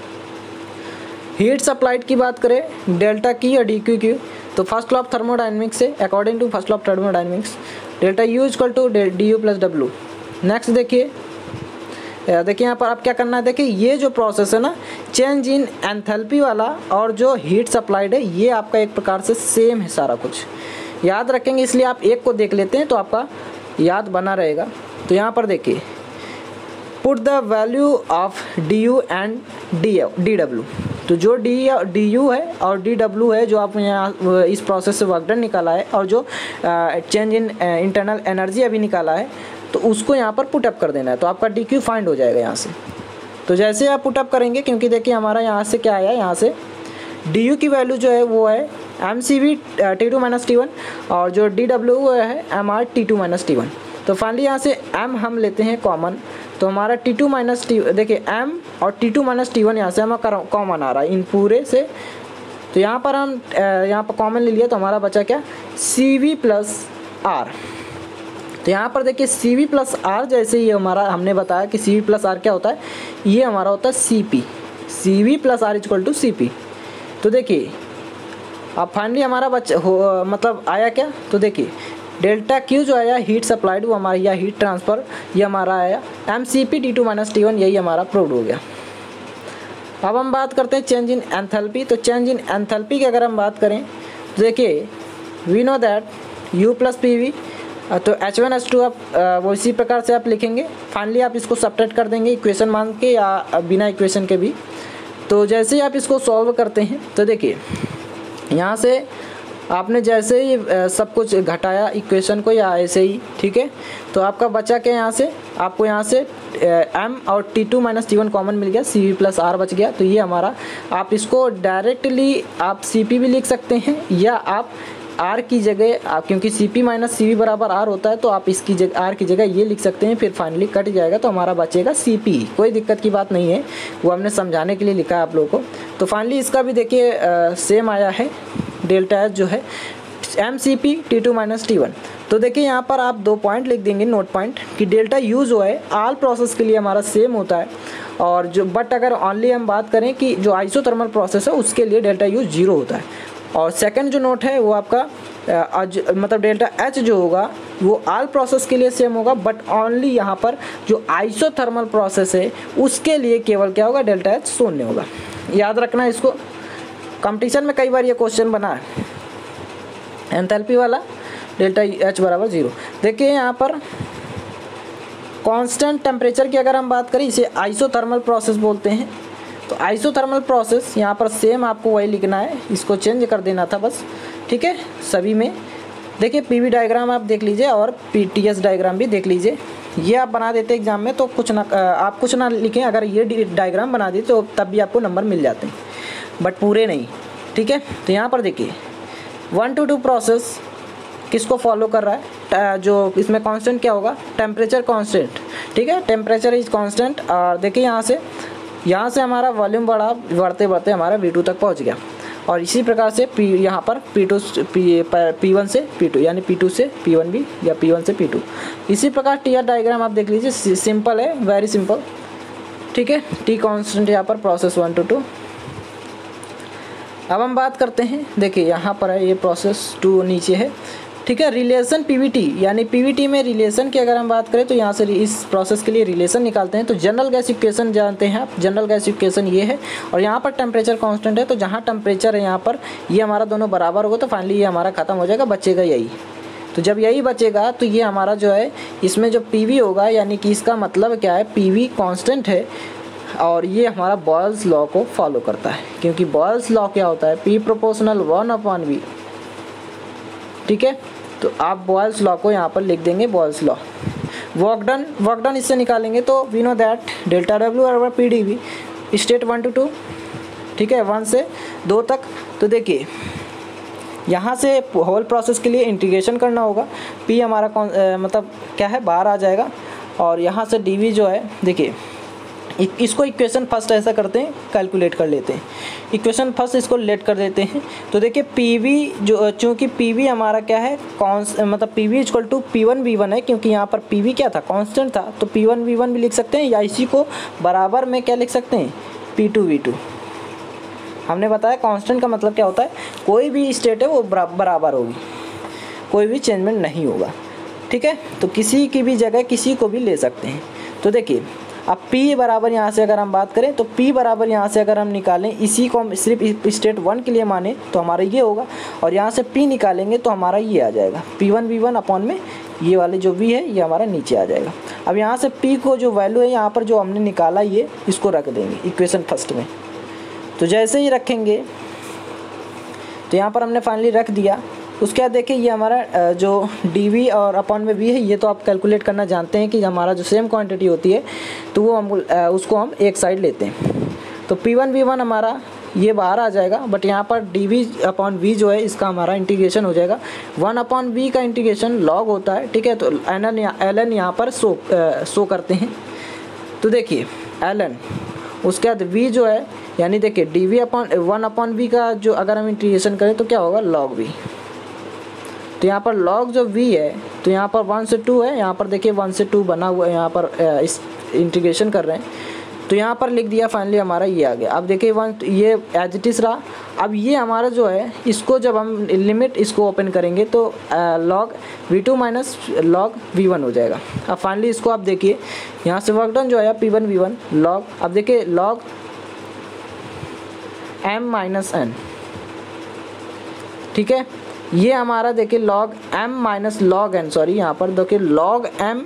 हीट सप्लाइड की बात करें डेल्टा की या डी क्यू क्यू, तो फर्स्ट लॉ ऑफ थर्मोडायनेमिक्स से according to first law of thermodynamics delta U equal to D U plus W. Next देखिए देखिए यहाँ पर आप क्या करना है, देखिए ये जो प्रोसेस है ना चेंज इन एंथैल्पी वाला और जो हीट सप्लाइड है ये आपका एक प्रकार से सेम है, सारा कुछ याद रखेंगे, इसलिए आप एक को देख लेते हैं तो आपका याद बना रहेगा। तो यहाँ पर देखिए put the value of D U and D D W, तो जो डी डी यू है और डी डब्ल्यू है जो आप यहाँ इस प्रोसेस से वर्क डन निकाला है और जो चेंज इन इंटरनल एनर्जी अभी निकाला है तो उसको यहाँ पर पुटअप कर देना है, तो आपका डी क्यू फाइंड हो जाएगा यहाँ से। तो जैसे आप पुटअप करेंगे, क्योंकि देखिए हमारा यहाँ से क्या आया, यहाँ से डी यू की वैल्यू जो है वो है M C V T two minus T one और जो डी डब्ल्यू है M R T two minus T one. तो फाइनली यहाँ से एम हम लेते हैं कॉमन, तो हमारा टी टू माइनस टी देखिए एम और T two minus T one यहाँ से हमारा कॉमन आ रहा है इन पूरे से। तो यहाँ पर हम यहाँ पर कॉमन ले लिया तो हमारा बचा क्या, सी वी प्लस आर। तो यहाँ पर देखिए सी वी प्लस आर, जैसे ये हमारा हमने बताया कि सी वी प्लस आर क्या होता है, ये हमारा होता है C P, C V plus R equal to C P. तो देखिए अब फाइनली हमारा बच हो मतलब आया क्या, तो देखिए डेल्टा क्यू जो आया हीट सप्लाइड वो हमारा या हीट ट्रांसफ़र ये हमारा आया M C P T two minus T one, यही हमारा प्रूव हो गया। अब हम बात करते हैं चेंज इन एंथैल्पी। तो चेंज इन एंथैल्पी की अगर हम बात करें तो देखिए we know that U plus P V, तो एच वन एच टू आप वो इसी प्रकार से आप लिखेंगे। फाइनली आप इसको सब्ट्रैक्ट कर देंगे इक्वेशन मान के या बिना इक्वेशन के भी। तो जैसे ही आप इसको सॉल्व करते हैं तो देखिए यहाँ से आपने जैसे ही सब कुछ घटाया इक्वेशन को या ऐसे ही, ठीक है, तो आपका बचा क्या, यहाँ से आपको यहाँ से एम और T two minus T one common मिल गया, सी वी प्लस आर बच गया। तो ये हमारा, आप इसको डायरेक्टली आप सी पी भी लिख सकते हैं या आप आर की जगह आप, क्योंकि C P minus C V बराबर आर होता है तो आप इसकी जगह आर की जगह ये लिख सकते हैं, फिर फाइनली कट जाएगा तो हमारा बचेगा सी पी। कोई दिक्कत की बात नहीं है, वो हमने समझाने के लिए लिखा है आप लोगों को। तो फाइनली इसका भी देखिए सेम आया है, डेल्टा एच जो है M C P T two minus T one. तो देखिए यहाँ पर आप दो पॉइंट लिख देंगे नोट पॉइंट कि डेल्टा यू जो है आल प्रोसेस के लिए हमारा सेम होता है, और जो बट अगर ऑनली हम बात करें कि जो आइसोथर्मल प्रोसेस है उसके लिए डेल्टा यू जीरो होता है। और सेकंड जो नोट है वो आपका आज मतलब डेल्टा एच जो होगा वो आल प्रोसेस के लिए सेम होगा, बट ओनली यहाँ पर जो आइसोथर्मल प्रोसेस है उसके लिए केवल क्या होगा, डेल्टा एच शून्य होगा। याद रखना इसको, कंपटीशन में कई बार ये क्वेश्चन बना है एंथैल्पी वाला, डेल्टा एच बराबर जीरो। देखिए यहाँ पर कांस्टेंट टेम्परेचर की अगर हम बात करें, इसे आइसोथर्मल प्रोसेस बोलते हैं। तो आइसोथर्मल प्रोसेस यहाँ पर सेम आपको वही लिखना है, इसको चेंज कर देना था बस, ठीक है सभी में। देखिए पीवी डायग्राम आप देख लीजिए और पीटीएस डायग्राम भी देख लीजिए, ये आप बना देते एग्जाम में तो कुछ ना आप कुछ ना लिखें, अगर ये डायग्राम बना देते तो तब भी आपको नंबर मिल जाते हैं, बट पूरे नहीं, ठीक है। तो यहाँ पर देखिए वन टू टू प्रोसेस किसको फॉलो कर रहा है, जो इसमें कांस्टेंट क्या होगा, टेम्परेचर कांस्टेंट, ठीक है, टेम्परेचर इज कांस्टेंट। और देखिए यहाँ से यहाँ से हमारा वॉल्यूम बढ़ा, बढ़ते बढ़ते हमारा वी टू तक पहुँच गया। और इसी प्रकार से पी यहाँ पर P two P P one से पी टू यानी पी टू से पी वन भी या पी वन से पी टू। इसी प्रकार टी आर डायग्राम आप देख लीजिए, सिंपल है, वेरी सिंपल, ठीक है। टी कांस्टेंट यहाँ पर प्रोसेस वन टू टू। अब हम बात करते हैं, देखिए यहाँ पर है ये प्रोसेस टू नीचे है, ठीक है। रिलेशन पीवीटी यानी पीवीटी में रिलेशन की अगर हम बात करें तो यहाँ से इस प्रोसेस के लिए रिलेशन निकालते हैं। तो जनरल गैस इक्वेशन जानते हैं आप, जनरल गैस इक्वेशन ये है, और यहाँ पर टेम्परेचर कांस्टेंट है, तो जहाँ टेम्परेचर है यहाँ पर ये हमारा दोनों बराबर होगा, तो फाइनली ये हमारा खत्म हो जाएगा, बचेगा यही। तो जब यही बचेगा तो ये हमारा जो है इसमें जो पीवी होगा, यानी कि इसका मतलब क्या है, पीवी कांस्टेंट है और ये हमारा बॉयल्स लॉ को फॉलो करता है, क्योंकि बॉयल्स लॉ क्या होता है, P proportional one upon V, ठीक है। तो आप बॉयल्स लॉ को यहाँ पर लिख देंगे, Boyle's law. Work done, work done इससे निकालेंगे तो we know that delta W बराबर P D V, state one two two, ठीक है, वन से दो तक। तो देखिए यहाँ से होल प्रोसेस के लिए इंटीग्रेशन करना होगा, पी हमारा कौन आ, मतलब क्या है, बाहर आ जाएगा, और यहाँ से डी वी जो है, देखिए इसको इक्वेशन फर्स्ट ऐसा करते हैं, कैलकुलेट कर लेते हैं, इक्वेशन फर्स्ट इसको लेट कर देते हैं। तो देखिए पीवी जो, चूँकि पीवी हमारा क्या है, कौन मतलब PV equal to P one V one है, क्योंकि यहाँ पर पीवी क्या था, कांस्टेंट था, तो पी वन वी वन भी लिख सकते हैं, या इसी को बराबर में क्या लिख सकते हैं, पी टू वी टू। हमने बताया कांस्टेंट का मतलब क्या होता है, कोई भी स्टेट है वो बराबर होगी, कोई भी चेंजमेंट नहीं होगा, ठीक है। तो किसी की भी जगह किसी को भी ले सकते हैं। तो देखिए अब P बराबर यहाँ से अगर हम बात करें तो P बराबर यहाँ से अगर हम निकालें, इसी को हम सिर्फ स्टेट वन के लिए माने तो हमारा ये होगा, और यहाँ से P निकालेंगे तो हमारा ये आ जाएगा, P one V one upon में ये वाले जो V है ये हमारा नीचे आ जाएगा। अब यहाँ से P को जो वैल्यू है यहाँ पर जो हमने निकाला ये इसको रख देंगे इक्वेशन फर्स्ट में। तो जैसे ही रखेंगे तो यहाँ पर हमने फाइनली रख दिया। उसके बाद देखिए ये हमारा जो डी वी और अपॉन में वी है, ये तो आप कैलकुलेट करना जानते हैं कि हमारा जो सेम क्वांटिटी होती है तो वो हम उसको हम एक साइड लेते हैं। तो पी वन वी वन हमारा ये बाहर आ जाएगा, बट यहाँ पर डी वी अपॉन वी जो है इसका हमारा इंटीग्रेशन हो जाएगा। वन अपॉन वी का इंटीग्रेशन लॉग होता है, ठीक है। तो एन एन एल एन यहाँ पर शो शो करते हैं। तो देखिए एल एन, उसके बाद वी जो है, यानी देखिए D V upon one upon V का जो अगर हम इंटीग्रेशन करें तो क्या होगा, लॉग वी। तो यहाँ पर लॉग जो v है तो यहाँ पर वन से टू है, यहाँ पर देखिए वन से टू बना हुआ है, यहाँ पर इस इंटीग्रेशन कर रहे हैं तो यहाँ पर लिख दिया, फाइनली हमारा ये आ गया। अब देखिए वन ये एज इट इज़ रहा। अब ये हमारा जो है इसको जब हम लिमिट इसको ओपन करेंगे तो log V two minus log V one हो जाएगा। अब फाइनली इसको आप देखिए यहाँ से वर्क डन जो है P one V one log, अब देखिए लॉग एम माइनस एन, ठीक है। ये हमारा देखिए log m minus log n, sorry यहाँ पर देखिए log m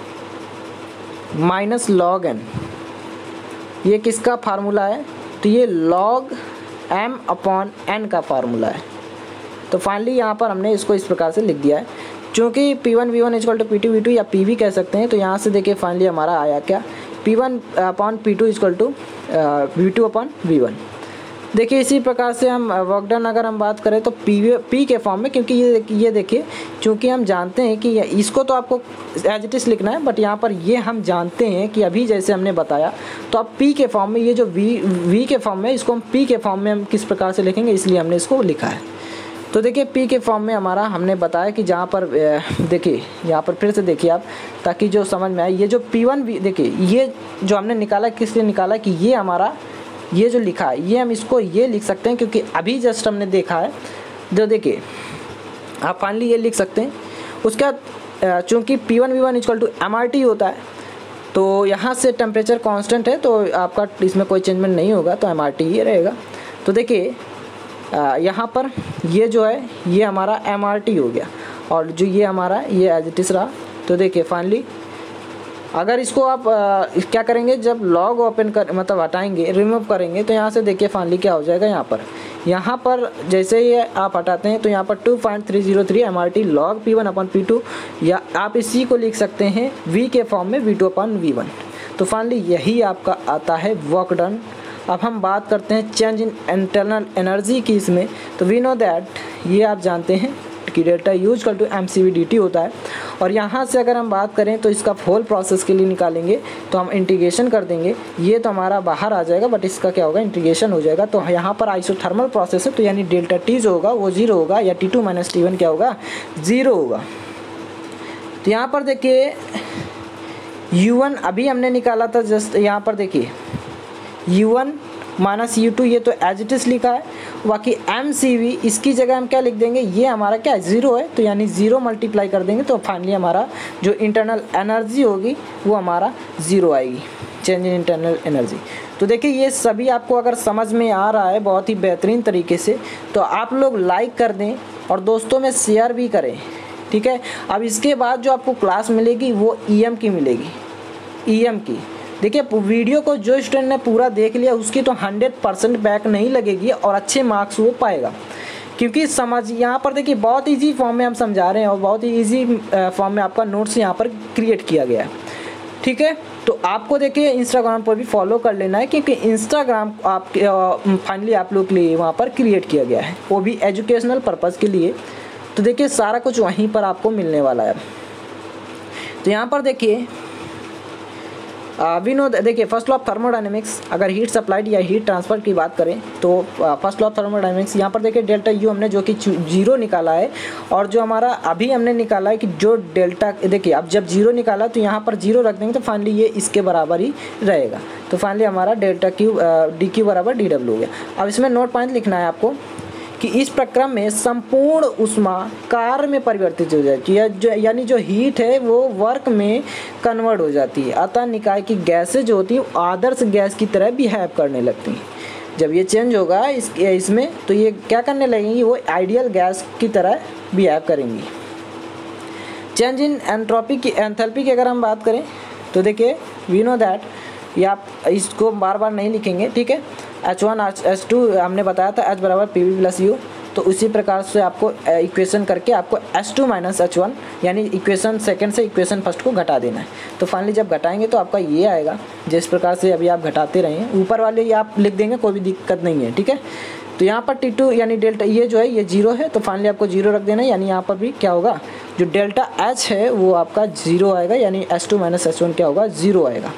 minus log n, ये किसका फार्मूला है, तो ये लॉग m अपॉन n का फार्मूला है। तो फाइनली यहाँ पर हमने इसको इस प्रकार से लिख दिया है, चूँकि P one V one equal to P two V two या पी वी कह सकते हैं। तो यहाँ से देखिए फाइनली हमारा आया क्या, P one upon P two equal to V two upon V one. देखिए इसी प्रकार से हम वर्क डन अगर हम बात करें तो पी पी के फॉर्म में, क्योंकि ये ये देखिए चूँकि हम जानते हैं कि इसको तो आपको एज इट इज़ लिखना है, बट यहाँ पर ये हम जानते हैं कि अभी जैसे हमने बताया तो अब पी के फॉर्म में ये जो वी वी के फॉर्म में, इसको हम पी के फॉर्म में हम किस प्रकार से लिखेंगे, इसलिए हमने इसको लिखा है। तो देखिए पी के फॉर्म में हमारा हमने बताया कि जहाँ पर देखिए यहाँ पर फिर से देखिए आप, ताकि जो समझ में आए, ये जो पी वन वी देखिए ये जो हमने निकाला किस लिए निकाला कि ये हमारा ये जो लिखा है ये हम इसको ये लिख सकते हैं, क्योंकि अभी जस्ट हमने देखा है। जो देखिए आप फाइनली ये लिख सकते हैं। उसके बाद चूँकि P one V one equal to M R T होता है, तो यहाँ से टेम्परेचर कांस्टेंट है तो आपका इसमें कोई चेंजमेंट नहीं होगा, तो एम आर टी ये रहेगा। तो देखिए यहाँ पर ये जो है ये हमारा एम आर टी हो गया, और जो ये हमारा ये एज इट इज़ रहा। तो देखिए फाइनली अगर इसको आप आ, क्या करेंगे, जब लॉग ओपन कर मतलब हटाएंगे, रिमूव करेंगे, तो यहाँ से देखिए फाइनली क्या हो जाएगा, यहाँ पर यहाँ पर जैसे ही आप हटाते हैं तो यहाँ पर two point three zero three M R T log P one upon P two, या आप इसी को लिख सकते हैं वी के फॉर्म में V two upon V one. तो फाइनली यही आपका आता है वर्क डन। अब हम बात करते हैं चेंज इन इंटरनल एनर्जी की इसमें। तो वी नो दैट ये आप जानते हैं कि delta U equal to M C V D T होता है। और यहाँ से अगर हम बात करें तो इसका होल प्रोसेस के लिए निकालेंगे तो हम इंटीग्रेशन कर देंगे, ये तो हमारा बाहर आ जाएगा बट इसका क्या होगा इंटीग्रेशन हो जाएगा। तो यहाँ पर आइसोथर्मल प्रोसेस है तो यानी डेल्टा टी जो होगा वो जीरो होगा या T two minus T one क्या होगा ज़ीरो होगा। तो यहाँ पर देखिए यू वन अभी हमने निकाला था, जस्ट यहाँ पर देखिए U one minus U two ये तो एज इट इज़ लिखा है, बाकी एम सी वी इसकी जगह हम क्या लिख देंगे, ये हमारा क्या है ज़ीरो है तो यानी ज़ीरो मल्टीप्लाई कर देंगे तो फाइनली हमारा जो इंटरनल एनर्जी होगी वो हमारा ज़ीरो आएगी, चेंज इन इंटरनल एनर्जी। तो देखिए ये सभी आपको अगर समझ में आ रहा है बहुत ही बेहतरीन तरीके से तो आप लोग लाइक कर दें और दोस्तों में शेयर भी करें, ठीक है। अब इसके बाद जो आपको क्लास मिलेगी वो ई एम की मिलेगी, ई एम की। देखिए वीडियो को जो स्टूडेंट ने पूरा देख लिया उसकी तो हंड्रेड परसेंट बैक नहीं लगेगी और अच्छे मार्क्स वो पाएगा, क्योंकि समझ यहाँ पर देखिए बहुत इजी फॉर्म में हम समझा रहे हैं और बहुत ही इजी फॉर्म में आपका नोट्स यहाँ पर क्रिएट किया गया है, ठीक है। तो आपको देखिए इंस्टाग्राम पर भी फॉलो कर लेना है क्योंकि इंस्टाग्राम आप फाइनली आप लोग के लिए वहाँ पर क्रिएट किया गया है, वो भी एजुकेशनल पर्पज़ के लिए। तो देखिए सारा कुछ वहीं पर आपको मिलने वाला है। तो यहाँ पर देखिए वी नो देखिए फर्स्ट लॉ ऑफ थर्मोडायनेमिक्स, अगर हीट सप्लाइड या हीट ट्रांसफर की बात करें तो फर्स्ट लॉ ऑफ थर्मोडायनेमिक्स यहाँ पर देखिए डेल्टा यू हमने जो कि जीरो निकाला है और जो हमारा अभी हमने निकाला है कि जो डेल्टा देखिए अब जब जीरो निकाला तो यहाँ पर जीरो रख देंगे तो फाइनली ये इसके बराबर ही रहेगा। तो फाइनली हमारा डेल्टा क्यू डी क्यू बराबर डी डब्ल्यू हो गया। अब इसमें नोट पॉइंट लिखना है आपको कि इस प्रक्रम में संपूर्ण ऊष्मा कार्य में परिवर्तित हो जाती है, जो यानी जो हीट है वो वर्क में कन्वर्ट हो जाती है, अतः निकाय की गैसें जो होती हैं आदर्श गैस की तरह बिहेव करने लगती हैं। जब ये चेंज होगा इस इसमें तो ये क्या करने लगेंगी, वो आइडियल गैस की तरह बिहेव करेंगी। चेंज इन एंट्रोपी की एंथैल्पी की अगर हम बात करें तो देखिए वी नो दैट, ये आप इसको बार बार नहीं लिखेंगे, ठीक है। एच वन एच टू हमने बताया था एच बराबर पी वी प्लस यू, तो उसी प्रकार से आपको इक्वेशन करके आपको H two minus H one यानी इक्वेशन सेकंड से इक्वेशन फर्स्ट को घटा देना है। तो फाइनली जब घटाएंगे तो आपका ये आएगा, जिस प्रकार से अभी आप घटाते रहें ऊपर वाले ये आप लिख देंगे, कोई भी दिक्कत नहीं है, ठीक है। तो यहाँ पर टी टू यानी डेल्टा ये जो है ये जीरो है तो फाइनली आपको जीरो रख देना है, यानी यहाँ पर भी क्या होगा जो डेल्टा एच है वो आपका जीरो आएगा, यानी H two minus H one क्या होगा जीरो आएगा।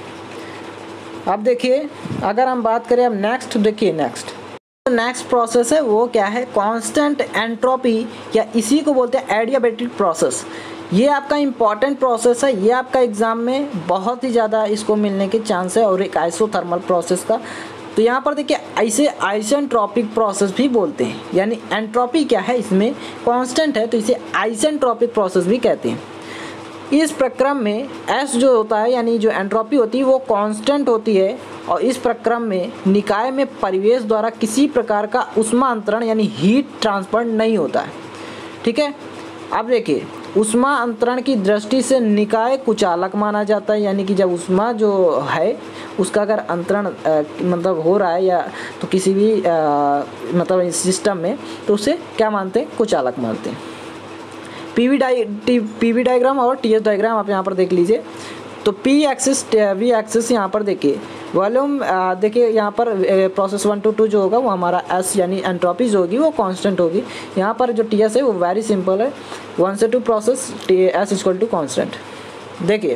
अब देखिए अगर हम बात करें अब नेक्स्ट, देखिए नेक्स्ट नेक्स्ट प्रोसेस है वो क्या है कांस्टेंट एंट्रोपी या इसी को बोलते हैं एडियाबैटिक प्रोसेस। ये आपका इम्पॉर्टेंट प्रोसेस है, ये आपका एग्जाम में बहुत ही ज़्यादा इसको मिलने के चांस है और एक आइसोथर्मल प्रोसेस का। तो यहाँ पर देखिए ऐसे आइसेंट्रोपिक प्रोसेस भी बोलते हैं, यानी एंट्रोपी क्या है इसमें कांस्टेंट है तो इसे आइसेंट्रोपिक प्रोसेस भी कहते हैं। इस प्रक्रम में एस जो होता है यानी जो एंट्रोपी होती है वो कांस्टेंट होती है और इस प्रक्रम में निकाय में परिवेश द्वारा किसी प्रकार का ऊष्मा अंतरण यानी हीट ट्रांसफर नहीं होता है, ठीक है। अब देखिए ऊष्मा अंतरण की दृष्टि से निकाय कुचालक माना जाता है, यानी कि जब ऊष्मा जो है उसका अगर अंतरण मतलब हो रहा है या तो किसी भी आ, मतलब इस सिस्टम में तो उसे क्या मानते हैं कुचालक मानते हैं। पीवी डाई पीवी डायग्राम और टीएस डायग्राम आप यहाँ पर देख लीजिए। तो पी एक्सिस वी एक्सिस यहाँ पर देखिए वॉल्यूम देखिए यहाँ पर प्रोसेस वन टू टू जो होगा वो हमारा एस यानी एंट्रोपी जो होगी वो कांस्टेंट होगी। यहाँ पर जो टी एस है वो वेरी सिंपल है, वन से two process T S equal to constant. देखिए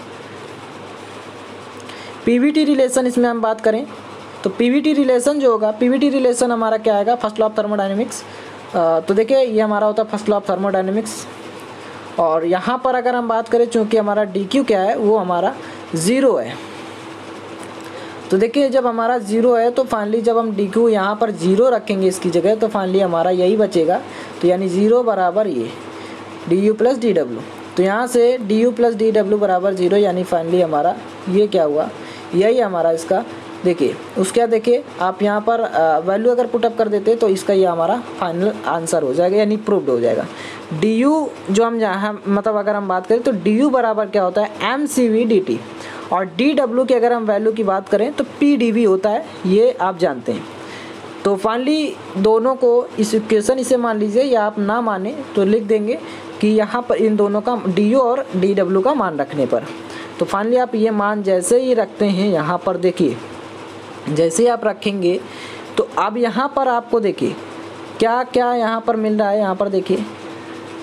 पीवीटी रिलेशन इसमें हम बात करें तो पीवीटी रिलेशन जो होगा पीवीटी रिलेशन हमारा क्या आएगा फर्स्ट लॉ ऑफ थर्मोडायनेमिक्स। तो देखिए ये हमारा होता है फर्स्ट लॉ ऑफ थर्मोडायनेमिक्स और यहाँ पर अगर हम बात करें चूँकि हमारा डी क्यू क्या है वो हमारा ज़ीरो है। तो देखिए जब हमारा ज़ीरो है तो फाइनली जब हम डी क्यू यहाँ पर ज़ीरो रखेंगे इसकी जगह तो फाइनली हमारा यही बचेगा, तो यानी ज़ीरो बराबर ये D U plus D W. तो यहाँ से D U plus D W बराबर ज़ीरो यानी फाइनली हमारा ये क्या हुआ, यही हमारा इसका देखिए उसके बाद देखिए आप यहाँ पर वैल्यू अगर पुटअप कर देते तो इसका ये हमारा फाइनल आंसर हो जाएगा यानी प्रूव्ड हो जाएगा। डी यू जो हम जहाँ मतलब अगर हम बात करें तो डी यू बराबर क्या होता है M C V D T और डी डब्ल्यू की अगर हम वैल्यू की बात करें तो पी डी वी होता है, ये आप जानते हैं। तो फाइनली दोनों को इस इक्वेशन इसे मान लीजिए या आप ना माने तो लिख देंगे कि यहाँ पर इन दोनों का डी यू और डी डब्ल्यू का मान रखने पर। तो फाइनली आप ये मान जैसे ही रखते हैं यहाँ पर देखिए जैसे ही आप रखेंगे तो अब यहाँ पर आपको देखिए क्या क्या यहाँ पर मिल रहा है। यहाँ पर देखिए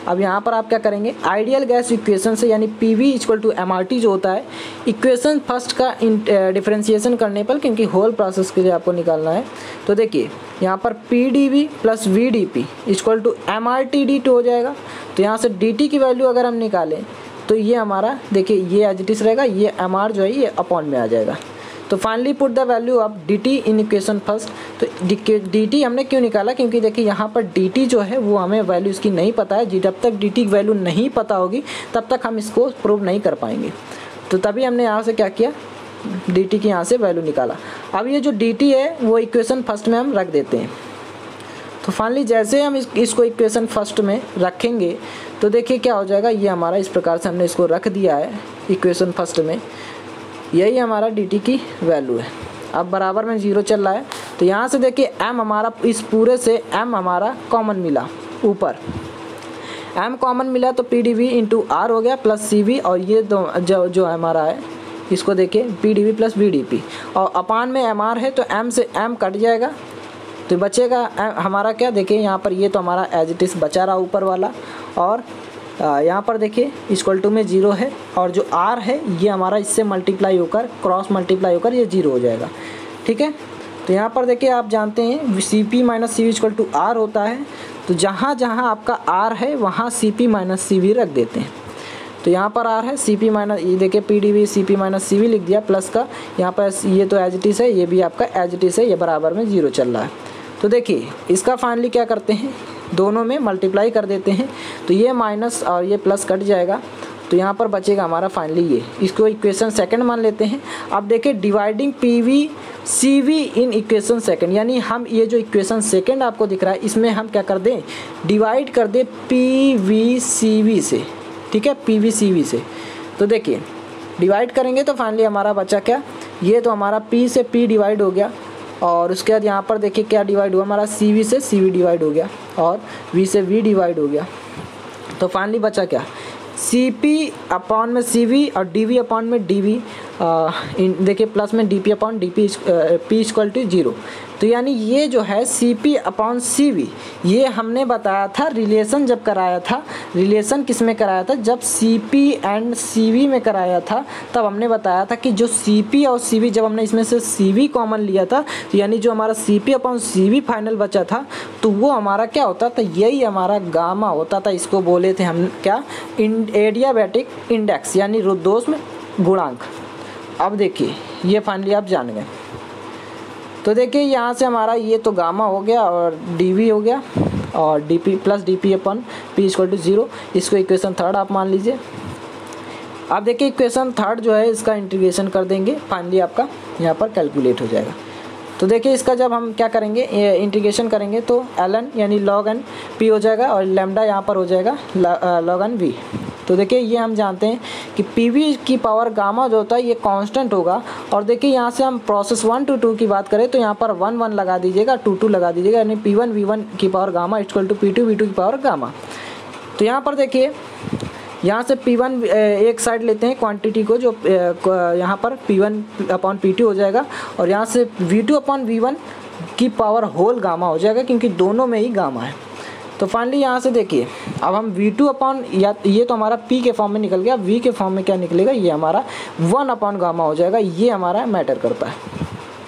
अब यहाँ पर आप क्या करेंगे, आइडियल गैस इक्वेशन से यानी P V equal to M R T जो होता है इक्वेशन फर्स्ट का डिफरेंशिएशन करने पर, क्योंकि होल प्रोसेस के लिए आपको निकालना है। तो देखिए यहाँ पर P D V plus V D P equal to M R T D two हो जाएगा। तो यहाँ से डी टी की वैल्यू अगर हम निकालें तो ये हमारा देखिए ये एज इट इज रहेगा, ये एम आर जो है ये अपॉन में आ जाएगा। तो finally put the value of D T in equation first. तो डी टी हमने क्यों निकाला, क्योंकि देखिए यहाँ पर डी टी जो है वो हमें वैल्यू इसकी नहीं पता है। जब तक डी टी की वैल्यू नहीं पता होगी तब तक हम इसको प्रूव नहीं कर पाएंगे। तो तभी हमने यहाँ से क्या किया, डी टी की यहाँ से वैल्यू निकाला। अब ये जो डी टी है वो इक्वेशन फर्स्ट में हम रख देते हैं। तो फाइनली जैसे हम इस, इसको इक्वेशन फर्स्ट में रखेंगे तो देखिए क्या हो जाएगा, ये हमारा इस प्रकार से हमने इसको रख दिया है इक्वेशन फर्स्ट में। यही हमारा डी की वैल्यू है। अब बराबर में जीरो चल रहा है तो यहाँ से देखिए m हमारा इस पूरे से m हमारा कॉमन मिला, ऊपर m कॉमन मिला तो P D V into R हो गया प्लस सी वी, और ये दो जो जो हमारा है इसको देखिए P D V plus V D P, और अपान में एम आर है तो m से m कट जाएगा तो बचेगा हमारा क्या, देखिए यहाँ पर ये तो हमारा एज इट इज़ बचा रहा ऊपर वाला, और यहाँ पर देखिए इक्वल टू में जीरो है, और जो r है ये हमारा इससे मल्टीप्लाई होकर क्रॉस मल्टीप्लाई होकर ये जीरो हो जाएगा। ठीक है, तो यहाँ पर देखिए आप जानते हैं C P minus C V equal to R होता है। तो जहाँ जहाँ आपका r है वहाँ C P minus C V रख देते हैं। तो यहाँ पर r है सी पी माइनस, ये देखिए P D V C P minus C V लिख दिया प्लस का, यहाँ पर ये तो एज इट इज़ है, ये भी आपका एज इट इज़ है, ये बराबर में जीरो चल रहा है। तो देखिए इसका फाइनली क्या करते हैं, दोनों में मल्टीप्लाई कर देते हैं तो ये माइनस और ये प्लस कट जाएगा। तो यहाँ पर बचेगा हमारा फाइनली ये, इसको इक्वेशन सेकंड मान लेते हैं। अब देखिए dividing P V C V in equation second, यानी हम ये जो इक्वेशन सेकंड आपको दिख रहा है इसमें हम क्या कर दें, डिवाइड कर दें पी वी सी वी से। ठीक है, पी वी सी वी से। तो देखिए डिवाइड करेंगे तो फाइनली हमारा बचा क्या, ये तो हमारा p से p डिवाइड हो गया, और उसके बाद यहाँ पर देखिए क्या डिवाइड हुआ हमारा, सी वी से सी वी डिवाइड हो गया, और v से v डिवाइड हो गया। तो फाइनली बचा क्या, सी पी अपॉन में सी वी और डी वी अपॉन में डी वी, देखिए प्लस में D P upon D P P equal to zero. तो यानी ये जो है C P upon C V, ये हमने बताया था रिलेशन जब कराया था, रिलेशन किस में कराया था, जब C P and C V में कराया था तब हमने बताया था कि जो सी पी और सी वी, जब हमने इसमें से सी वी कॉमन लिया था तो यानी जो हमारा C P upon C V final बचा था तो वो हमारा क्या होता था, यही हमारा गामा होता था। इसको बोले थे हम क्या, एडियाबैटिक इंडेक्स यानी रुद्धोष्म गुणांक। अब देखिए ये फाइनली आप जान गए। तो देखिए यहाँ से हमारा ये तो गामा हो गया और डी वी हो गया, और D P plus D P upon P equal to zero, इसको इक्वेशन थर्ड आप मान लीजिए। अब देखिए इक्वेशन थर्ड जो है इसका इंटीग्रेशन कर देंगे, फाइनली आपका यहाँ पर कैलकुलेट हो जाएगा। तो देखिए इसका जब हम क्या करेंगे, इंटीग्रेशन करेंगे तो एल एन यानी लॉग एन पी हो जाएगा, और लेमडा यहाँ पर हो जाएगा लॉग एन वी। तो देखिए ये हम जानते हैं कि पी वी की पावर गामा जो होता है ये कांस्टेंट होगा, और देखिए यहाँ से हम प्रोसेस वन टू टू की बात करें तो यहाँ पर वन वन लगा दीजिएगा, टू टू लगा दीजिएगा, यानी पी वन वी वन की power gamma equal to P two V two की पावर गामा। तो यहाँ पर देखिए यहाँ से पी वन एक साइड लेते हैं क्वांटिटी को, जो यहाँ पर P one upon P two हो जाएगा, और यहाँ से V two upon V one की पावर होल गामा हो जाएगा, क्योंकि दोनों में ही गामा है। तो फाइनली यहाँ से देखिए अब हम वी टू अपॉन, या ये तो हमारा P के फॉर्म में निकल गया, V के फॉर्म में क्या निकलेगा, ये हमारा वन अपॉन गामा हो जाएगा, ये हमारा मैटर करता है।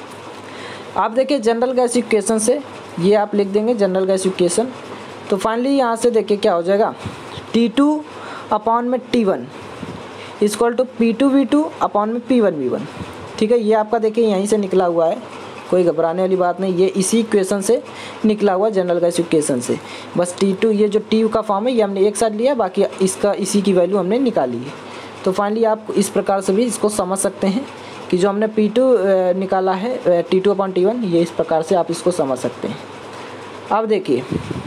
आप देखिए जनरल गैस इक्वेशन से ये आप लिख देंगे जनरल गैस इक्वेशन। तो फाइनली यहाँ से देखिए क्या हो जाएगा, टी टू अपॉन में T one equal to P two V two upon में पी वन वी वन। ठीक है, ये आपका देखिए यहीं से निकला हुआ है, कोई घबराने वाली बात नहीं, ये इसी इक्वेशन से निकला हुआ जनरल गैस इक्वेशन से। बस टी टू ये जो टी का फॉर्म है ये हमने एक साथ लिया, बाकी इसका इसी की वैल्यू हमने निकाली है। तो फाइनली आप इस प्रकार से भी इसको समझ सकते हैं कि जो हमने पी टू निकाला है T two upon T one, ये इस प्रकार से आप इसको समझ सकते हैं। अब देखिए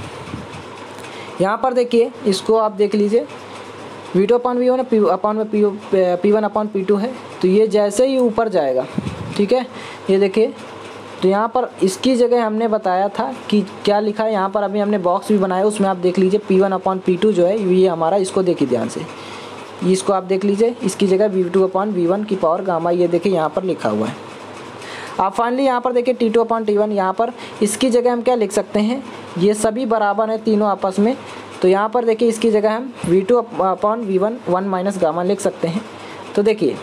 यहाँ पर देखिए इसको आप देख लीजिए, V two upon V one P upon में P P one upon P two है, तो ये जैसे ही ऊपर जाएगा, ठीक है, ये देखिए तो यहाँ पर इसकी जगह हमने बताया था कि क्या लिखा है, यहाँ पर अभी हमने बॉक्स भी बनाया, उसमें आप देख लीजिए P one upon P two जो है ये हमारा, इसको देखिए ध्यान से, इसको आप देख लीजिए, इसकी जगह V two upon V one की पावर गामा ये देखिए यहाँ पर लिखा हुआ है। आप फाइनली यहाँ पर देखिए T two upon T one, यहाँ पर इसकी जगह हम क्या लिख सकते हैं, ये सभी बराबर हैं तीनों आपस में, तो यहाँ पर देखिए इसकी जगह हम V two upon V one one minus gamma लिख सकते हैं। तो देखिए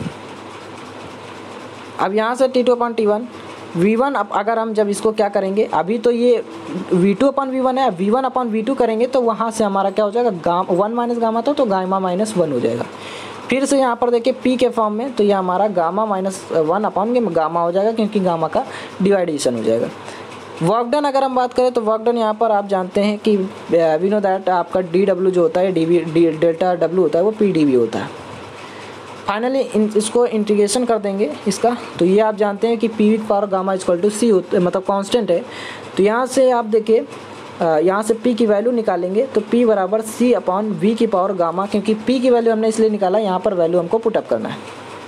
अब यहाँ से T two upon T one V one, अब अगर हम जब इसको क्या करेंगे, अभी तो ये V two upon V one है, V one upon V two करेंगे तो वहाँ से हमारा क्या हो जाएगा, गामा वन माइनस गामा था तो गामा माइनस वन हो जाएगा। फिर से यहाँ पर देखिए पी के फॉर्म में, तो ये हमारा gamma minus one upon gamma हो जाएगा क्योंकि गामा का डिवाइडेशन हो जाएगा। वर्क डन अगर हम बात करें तो वर्क डन यहाँ पर आप जानते हैं कि वी नो दैट आपका डी डब्ल्यू जो होता है, D V D delta W होता है वो पी डी वी होता है। फाइनली इन इसको इंटीग्रेशन कर देंगे इसका, तो ये आप जानते हैं कि P V power gamma equal to C मतलब कांस्टेंट है। तो यहाँ से आप देखिए यहाँ से p की वैल्यू निकालेंगे तो p बराबर c अपॉन v की पावर गामा, क्योंकि p की वैल्यू हमने इसलिए निकाला, यहाँ पर वैल्यू हमको पुटअप करना है।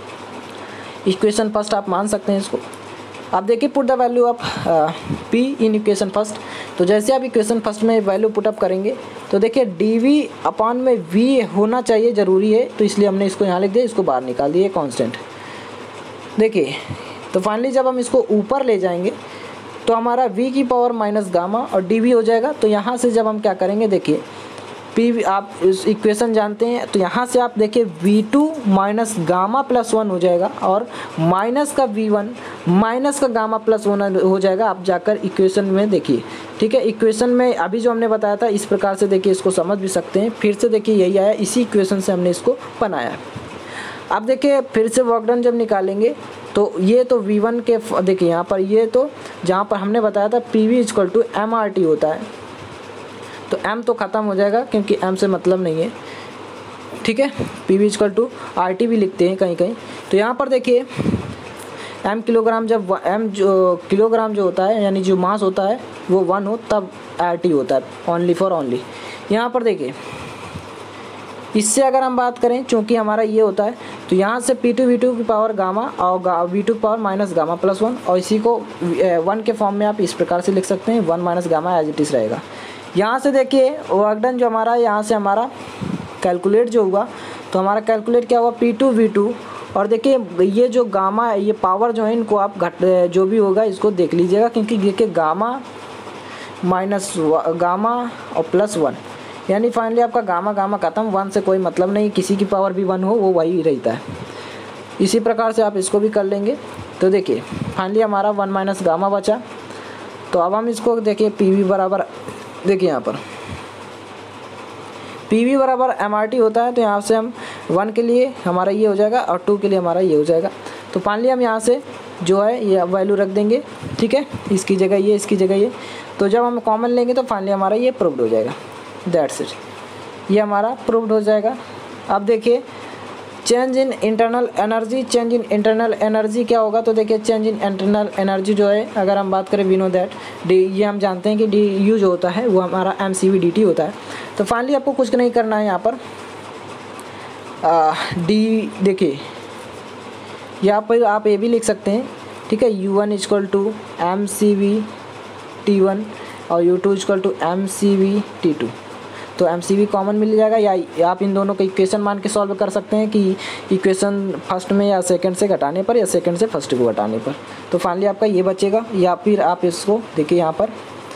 इक्वेशन फर्स्ट आप मान सकते हैं इसको। आप देखिए put the value of p in equation first. तो जैसे आप इक्वेशन फर्स्ट में वैल्यू पुटअप करेंगे तो देखिए dv अपॉन में v होना चाहिए, ज़रूरी है, तो इसलिए हमने इसको यहाँ लिख दिया, इसको बाहर निकाल दिया कांस्टेंट। देखिए तो फाइनली जब हम इसको ऊपर ले जाएंगे तो हमारा v की पावर माइनस गामा और dv हो जाएगा। तो यहाँ से जब हम क्या करेंगे, देखिए p आप इस इक्वेशन जानते हैं, तो यहाँ से आप देखिए V two minus gamma plus one हो जाएगा और माइनस का वी वन माइनस का गामा प्लस वन हो जाएगा। आप जाकर इक्वेशन में देखिए, ठीक है, इक्वेशन में अभी जो हमने बताया था इस प्रकार से देखिए इसको समझ भी सकते हैं। फिर से देखिए यही आया, इसी इक्वेशन से हमने इसको बनाया। अब देखिए फिर से वर्क डन जब निकालेंगे तो ये तो वी वन के, देखिए यहाँ पर ये तो जहाँ पर हमने बताया था P V equal to M R T होता है, तो m तो ख़त्म हो जाएगा क्योंकि m से मतलब नहीं है, ठीक है। P V equal to R T भी लिखते हैं कहीं कहीं। तो यहाँ पर देखिए m किलोग्राम, जब m जो किलोग्राम जो होता है यानी जो मास होता है वो वन हो तब आर टी होता है, ओनली फॉर ओनली। यहाँ पर देखिए इससे अगर हम बात करें, चूँकि हमारा ये होता है, तो यहाँ से पी टू वी टू की पावर गामा और वी टू की power minus gamma plus one, और इसी को वन के फॉर्म में आप इस प्रकार से लिख सकते हैं, one minus gamma as it is रहेगा। यहाँ से देखिए वर्क डन जो हमारा, यहाँ से हमारा कैलकुलेट जो हुआ, तो हमारा कैलकुलेट क्या हुआ, पी टू वी टू, और देखिए ये जो गामा है, ये पावर जो है इनको आप घट जो भी होगा इसको देख लीजिएगा, क्योंकि देखिए गामा माइनस गामा और प्लस वन, यानी फाइनली आपका गामा गामा खत्म, वन से कोई मतलब नहीं, किसी की पावर भी वन हो वो वही रहता है। इसी प्रकार से आप इसको भी कर लेंगे। तो देखिए फाइनली हमारा वन माइनस गामा बचा। तो अब हम इसको देखिए पी वी बराबर, देखिए यहाँ पर पी वी बराबर एम आर टी होता है, तो यहाँ से हम वन के लिए हमारा ये हो जाएगा और टू के लिए हमारा ये हो जाएगा। तो फाइनली हम यहाँ से जो है ये वैल्यू रख देंगे, ठीक है, इसकी जगह ये, इसकी जगह ये। तो जब हम कॉमन लेंगे तो फाइनली हमारा ये प्रूव्ड हो जाएगा, दैट्स इट, ये हमारा प्रूव्ड हो जाएगा। अब देखिए change in internal energy, change in internal energy क्या होगा, तो देखिए चेंज इन इंटरनल एनर्जी जो है अगर हम बात करें, वी नो दैट डी, ये हम जानते हैं कि डी यू जो होता है वो हमारा M C V D T होता है। तो फाइनली आपको कुछ नहीं करना है यहाँ पर, आ, डी देखिए यहाँ पर आप ये भी लिख सकते हैं, ठीक है, U one equal to M C V T one और U two equal to M C V T two. तो एम सी वी कॉमन मिल जाएगा, या आप इन दोनों को इक्वेशन मान के सॉल्व कर सकते हैं कि इक्वेशन फर्स्ट में या सेकंड से घटाने पर या सेकंड से फर्स्ट को घटाने पर। तो फाइनली आपका ये बचेगा, या फिर आप इसको देखिए यहाँ पर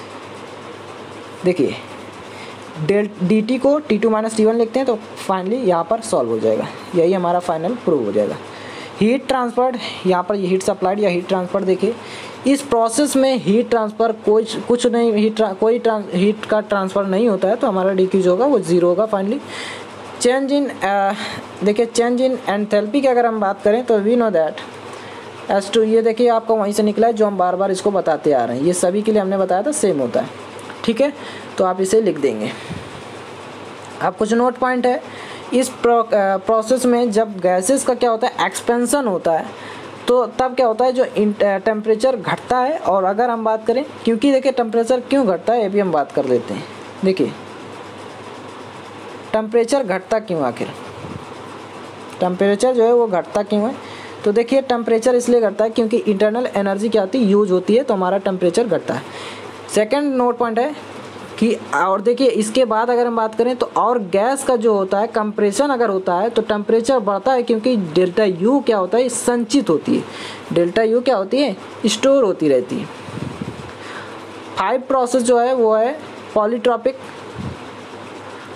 देखिए डेल डी टी को T two minus T one लिखते हैं, तो फाइनली यहाँ पर सॉल्व हो जाएगा, यही हमारा फाइनल प्रूव हो जाएगा। हीट ट्रांसफर, यहाँ पर ये हीट सप्लाइड या हीट ट्रांसफर, देखिए इस प्रोसेस में हीट ट्रांसफ़र कोई कुछ नहीं, हीट कोई ट्रांस हीट का ट्रांसफ़र नहीं होता है, तो हमारा डी क्यू जो होगा वो ज़ीरो होगा। फाइनली चेंज इन, देखिए चेंज इन एंथैल्पी की अगर हम बात करें तो we know that S two, ये देखिए आपका वहीं से निकला है जो हम बार बार इसको बताते आ रहे हैं, ये सभी के लिए हमने बताया था सेम होता है, ठीक है। तो आप इसे लिख देंगे। अब कुछ नोट पॉइंट है, इस प्रो, प्रोसेस में जब गैसेस का क्या होता है, एक्सपेंसन होता है, तो तब क्या होता है जो टेम्परेचर घटता है। और अगर हम बात करें, क्योंकि देखिए टेम्परेचर क्यों घटता है ये भी हम बात कर लेते हैं। देखिए टेम्परेचर घटता क्यों, आखिर टेम्परेचर जो है वो घटता क्यों है, तो देखिए टेम्परेचर इसलिए घटता है क्योंकि इंटरनल एनर्जी क्या होती है, यूज होती है, तो हमारा टेम्परेचर घटता है। सेकेंड नोट पॉइंट है कि, और देखिए इसके बाद अगर हम बात करें तो और गैस का जो होता है कंप्रेशन अगर होता है तो टेम्परेचर बढ़ता है, क्योंकि डेल्टा यू क्या होता है, संचित होती है, डेल्टा यू क्या होती है, स्टोर होती रहती है। फाइव प्रोसेस जो है वो है पॉलीट्रॉपिक,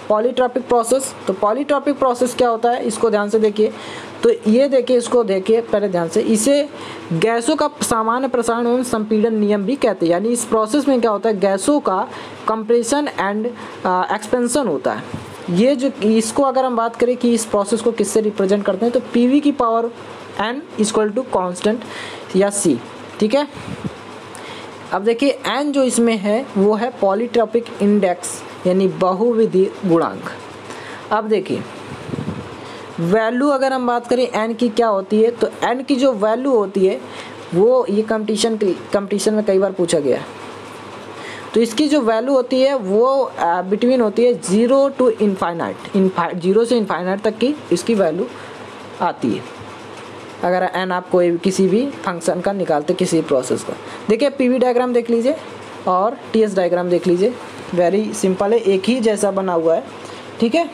पॉलीट्रॉपिक प्रोसेस। तो पॉलीट्रॉपिक प्रोसेस क्या होता है, इसको ध्यान से देखिए। तो ये देखिए, इसको देखिए पहले ध्यान से, इसे गैसों का सामान्य प्रसारण एवं संपीड़न नियम भी कहते हैं। यानी इस प्रोसेस में क्या होता है, गैसों का कंप्रेशन एंड एक्सपेंशन होता है। ये जो इसको अगर हम बात करें कि इस प्रोसेस को किससे रिप्रेजेंट करते हैं, तो पीवी की power n equal to constant या सी, ठीक है। अब देखिए एन जो इसमें है वो है पॉलीट्रॉपिक इंडेक्स यानी बहुविधि गुणांक। अब देखिए वैल्यू अगर हम बात करें एन की क्या होती है, तो एन की जो वैल्यू होती है वो ये कंपटीशन कंपटीशन में कई बार पूछा गया है। तो इसकी जो वैल्यू होती है वो बिटवीन होती है ज़ीरो टू इनफाइनाइट, इनफा जीरो से इनफाइनाइट तक की इसकी वैल्यू आती है अगर एन आप कोई किसी भी फंक्शन का निकालते किसी प्रोसेस का। देखिए पीवी डायग्राम देख लीजिए और टीएस डायग्राम देख लीजिए, वेरी सिंपल है, एक ही जैसा बना हुआ है, ठीक है।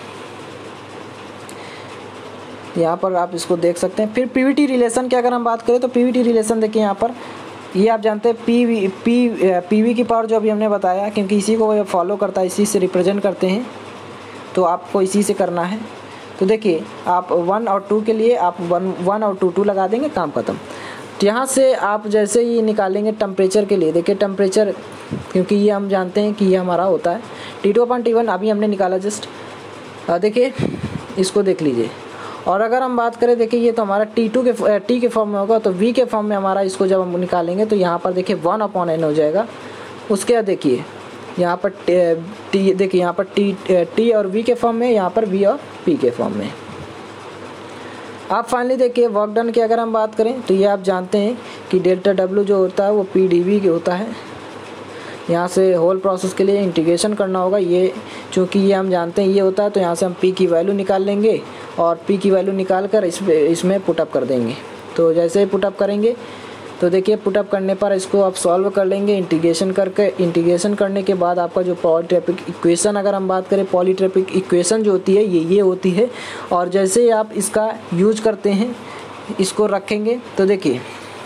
यहाँ पर आप इसको देख सकते हैं। फिर पीवीटी रिलेशन की अगर हम बात करें तो पीवीटी रिलेशन देखिए यहाँ पर, ये आप जानते हैं पीवी पी पीवी की पावर जो अभी हमने बताया, क्योंकि इसी को फॉलो करता है, इसी से रिप्रेजेंट करते हैं, तो आपको इसी से करना है। तो देखिए आप वन और टू के लिए आप वन वन और टू टू लगा देंगे, काम खत्म। तो यहाँ से आप जैसे ही निकालेंगे टेम्परेचर के लिए, देखिए टेम्परेचर, क्योंकि ये हम जानते हैं कि ये हमारा होता है T two upon T one, अभी हमने निकाला जस्ट, देखिए इसको देख लीजिए। और अगर हम बात करें, देखिए ये तो हमारा टी टू के टी के फॉर्म में होगा, तो वी के फॉर्म में हमारा इसको जब हम निकालेंगे तो यहाँ पर देखिए वन अपॉन एन हो जाएगा। उसके बाद देखिए यहाँ पर टी, देखिए यहाँ पर टी टी और वी के फॉर्म में, यहाँ पर वी और पी के फॉर्म में। आप फाइनली देखिए वर्क डन की अगर हम बात करें तो ये आप जानते हैं कि डेल्टा डब्ल्यू जो होता है वो पी डी वी के होता है। यहाँ से होल प्रोसेस के लिए इंटीग्रेशन करना होगा, ये चूँकि ये हम जानते हैं ये होता है, तो यहाँ से हम पी की वैल्यू निकाल लेंगे और पी की वैल्यू निकाल कर इस इसमें पुटअप कर देंगे। तो जैसे ही पुटअप करेंगे तो देखिए पुटअप करने पर इसको आप सॉल्व कर लेंगे इंटीग्रेशन करके। इंटीग्रेशन करने के बाद आपका जो पॉलीट्रॉपिक इक्वेशन अगर हम बात करें, पॉलीट्रॉपिक इक्वेशन जो होती है ये ये होती है। और जैसे ही आप इसका यूज करते हैं, इसको रखेंगे, तो देखिए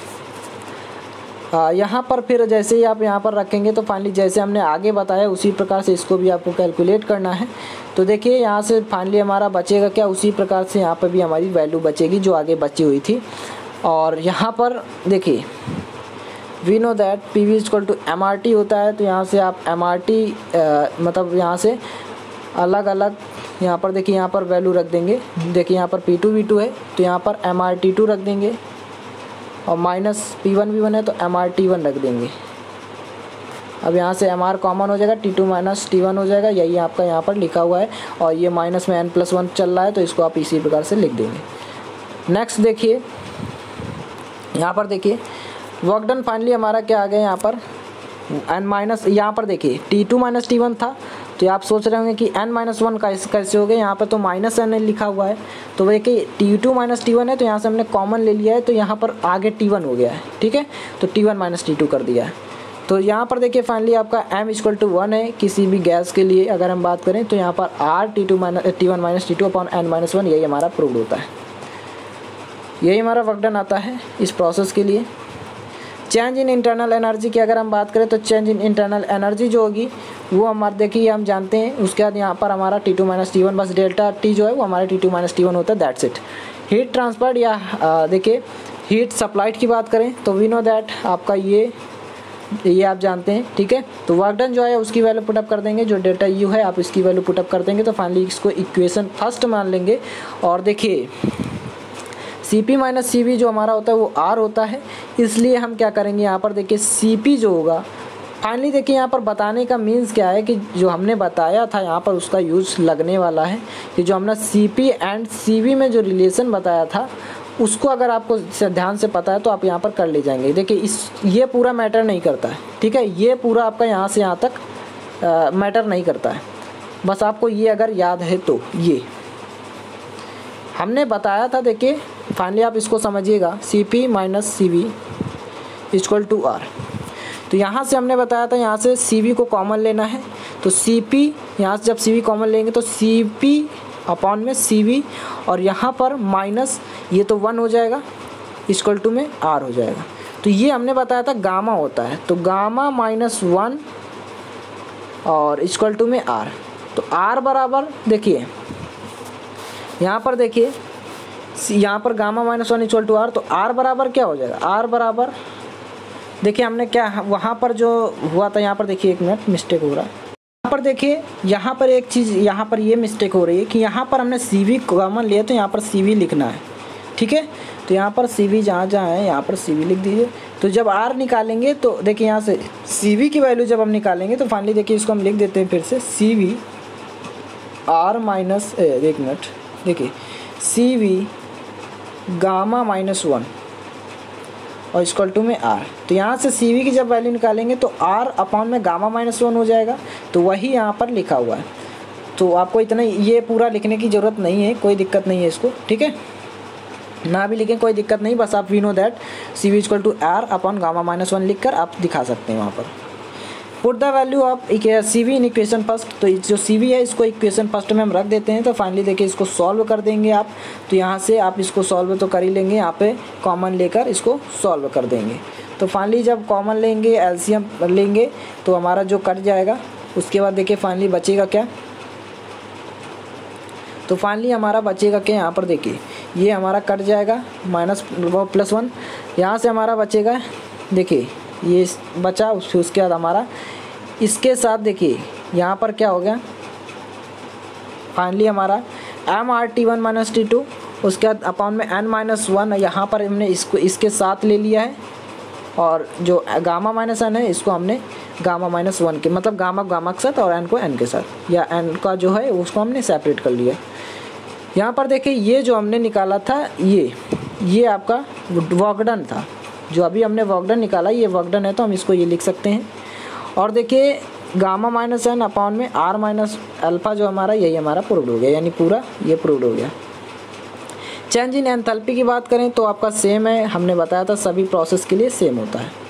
यहाँ पर फिर जैसे ही आप यहाँ पर रखेंगे तो फाइनली जैसे हमने आगे बताया उसी प्रकार से इसको भी आपको कैलकुलेट करना है। तो देखिए यहाँ से फाइनली हमारा बचेगा क्या, उसी प्रकार से यहाँ पर भी हमारी वैल्यू बचेगी जो आगे बची हुई थी। और यहाँ पर देखिए we know that P V equal to M R T होता है, तो यहाँ से आप एम आर टी मतलब यहाँ से अलग अलग यहाँ पर देखिए यहाँ पर वैल्यू रख देंगे। देखिए यहाँ पर पी टू वी टू है तो यहाँ पर एम आर टी टू रख देंगे, और minus P one V one है तो एम आर टी वन रख देंगे। अब यहाँ से एम आर कॉमन हो जाएगा, T two minus T one हो जाएगा, यही आपका यहाँ पर लिखा हुआ है। और ये माइनस में एन प्लस वन चल रहा है तो इसको आप इसी प्रकार से लिख देंगे। नेक्स्ट देखिए यहाँ पर देखिए वर्क डन फाइनली हमारा क्या आ गया, यहाँ पर एन माइनस, यहाँ पर देखिए T two minus T one था, तो आप सोच रहे होंगे कि एन माइनस वन का कैसे हो गया, यहाँ पर तो माइनस एन लिखा हुआ है। तो देखिए T two minus T one है तो यहाँ से हमने कॉमन ले लिया है, तो यहाँ पर आगे टी वन हो गया है, ठीक है। तो T one minus T two कर दिया है। तो यहाँ पर देखिए फाइनली आपका m इक्वल टू वन है किसी भी गैस के लिए अगर हम बात करें, तो यहाँ पर R T two minus T one minus T two upon n minus one, यही हमारा प्रूव्ड होता है। यही हमारा वर्क डन आता है इस प्रोसेस के लिए। चेंज इन इंटरनल एनर्जी की अगर हम बात करें तो चेंज इन इंटरनल एनर्जी जो होगी वो हमारे देखिए हम जानते हैं। उसके बाद यहाँ पर हमारा T two minus T one, बस डेल्टा टी जो है वो हमारा T two minus T one होता है, दैट्स इट। हीट ट्रांसफर्ड या देखिए हीट सप्लाइड की बात करें तो वी नो दैट आपका ये ये आप जानते हैं, ठीक है। तो वर्क डन जो है उसकी वैल्यू पुटअप कर देंगे, जो डेल्टा यू है आप इसकी वैल्यू पुटअप कर देंगे, तो फाइनली इसको इक्वेशन फर्स्ट मान लेंगे। और देखिए C P minus C V जो हमारा होता है वो आर होता है, इसलिए हम क्या करेंगे यहाँ पर देखिए सी पी जो होगा फाइनली देखिए यहाँ पर बताने का मीन्स क्या है कि जो हमने बताया था यहाँ पर उसका यूज लगने वाला है कि जो हमने C P and C V में जो रिलेशन बताया था उसको अगर आपको ध्यान से पता है तो आप यहाँ पर कर ले जाएंगे। देखिए इस ये पूरा मैटर नहीं करता है, ठीक है, ये पूरा आपका यहाँ से यहाँ तक आ, मैटर नहीं करता है। बस आपको ये अगर याद है तो ये हमने बताया था। देखिए फाइनली आप इसको समझिएगा, C P minus C V equal to R. तो यहाँ से हमने बताया था यहाँ से सी वी को कॉमन लेना है, तो सी पी यहाँ से जब सी वी कॉमन लेंगे तो सी पी अपॉन में सी वी, और यहाँ पर माइनस ये तो वन हो जाएगा, इक्वल टू में आर हो जाएगा। तो ये हमने बताया था गामा होता है, तो गामा माइनस वन और इक्वल टू में आर। तो आर बराबर देखिए यहाँ पर देखिए यहाँ पर gamma minus one equal to R, तो आर बराबर क्या हो जाएगा, आर बराबर देखिए हमने क्या वहाँ पर जो हुआ था, यहाँ पर देखिए एक मिनट मिस्टेक हो रहा है, यहाँ पर देखिए यहाँ पर एक चीज़ यहाँ पर ये मिस्टेक हो रही है कि यहाँ पर हमने सी वी कॉमन लिया तो यहाँ पर सी वी लिखना है, ठीक है। तो यहाँ पर सी वी जहाँ जहाँ है यहाँ पर सी वी लिख दीजिए। तो जब आर निकालेंगे तो देखिए यहाँ से सी वी की वैल्यू जब हम निकालेंगे तो फाइनली देखिए इसको हम लिख देते हैं फिर से सी वी आर माइनस एक मिनट देखिए C V gamma minus one और इक्वल टू में आर। तो यहाँ से सी वी की जब वैल्यू निकालेंगे तो आर अपॉन में गामा माइनस वन हो जाएगा, तो वही यहाँ पर लिखा हुआ है। तो आपको इतना ये पूरा लिखने की ज़रूरत नहीं है, कोई दिक्कत नहीं है इसको, ठीक है, ना भी लिखें कोई दिक्कत नहीं, बस आप we know that C V equal to R upon gamma minus one लिख कर आप दिखा सकते हैं वहाँ पर। Put the value of C V in equation first, तो जो सी वी है इसको इक्वेशन फर्स्ट में हम रख देते हैं। तो फाइनली देखिए इसको सॉल्व कर देंगे आप, तो यहाँ से आप इसको सॉल्व तो कर ही लेंगे, यहाँ पे कॉमन लेकर इसको सॉल्व कर देंगे। तो फाइनली जब कॉमन लेंगे एलसीएम लेंगे तो हमारा जो कट जाएगा, उसके बाद देखिए फाइनली बचेगा क्या, तो फाइनली हमारा बचेगा क्या, यहाँ पर देखिए ये हमारा कट जाएगा माइनस प्लस वन, यहाँ से हमारा बचेगा देखिए ये बचा, उसके बाद हमारा इसके साथ देखिए यहाँ पर क्या हो गया, फाइनली हमारा M R T one minus T two, उसके बाद अपॉन में एन माइनस वन, यहाँ पर हमने इसको इसके साथ ले लिया है, और जो गामा माइनस एन है इसको हमने गामा माइनस वन के मतलब गामा गामा के साथ और एन को एन के साथ, या एन का जो है उसको हमने सेपरेट कर लिया। यहाँ पर देखिए ये जो हमने निकाला था ये ये आपका वॉकडन था, जो अभी हमने वॉकडन निकाला ये वॉकडन है, तो हम इसको ये लिख सकते हैं। और देखिए गामा माइनस एन अपॉन में आर माइनस अल्फ़ा जो हमारा यही हमारा प्रूव्ड हो गया, यानी पूरा ये प्रूव्ड हो गया। चेंज इन एंथैल्पी की बात करें तो आपका सेम है, हमने बताया था सभी प्रोसेस के लिए सेम होता है।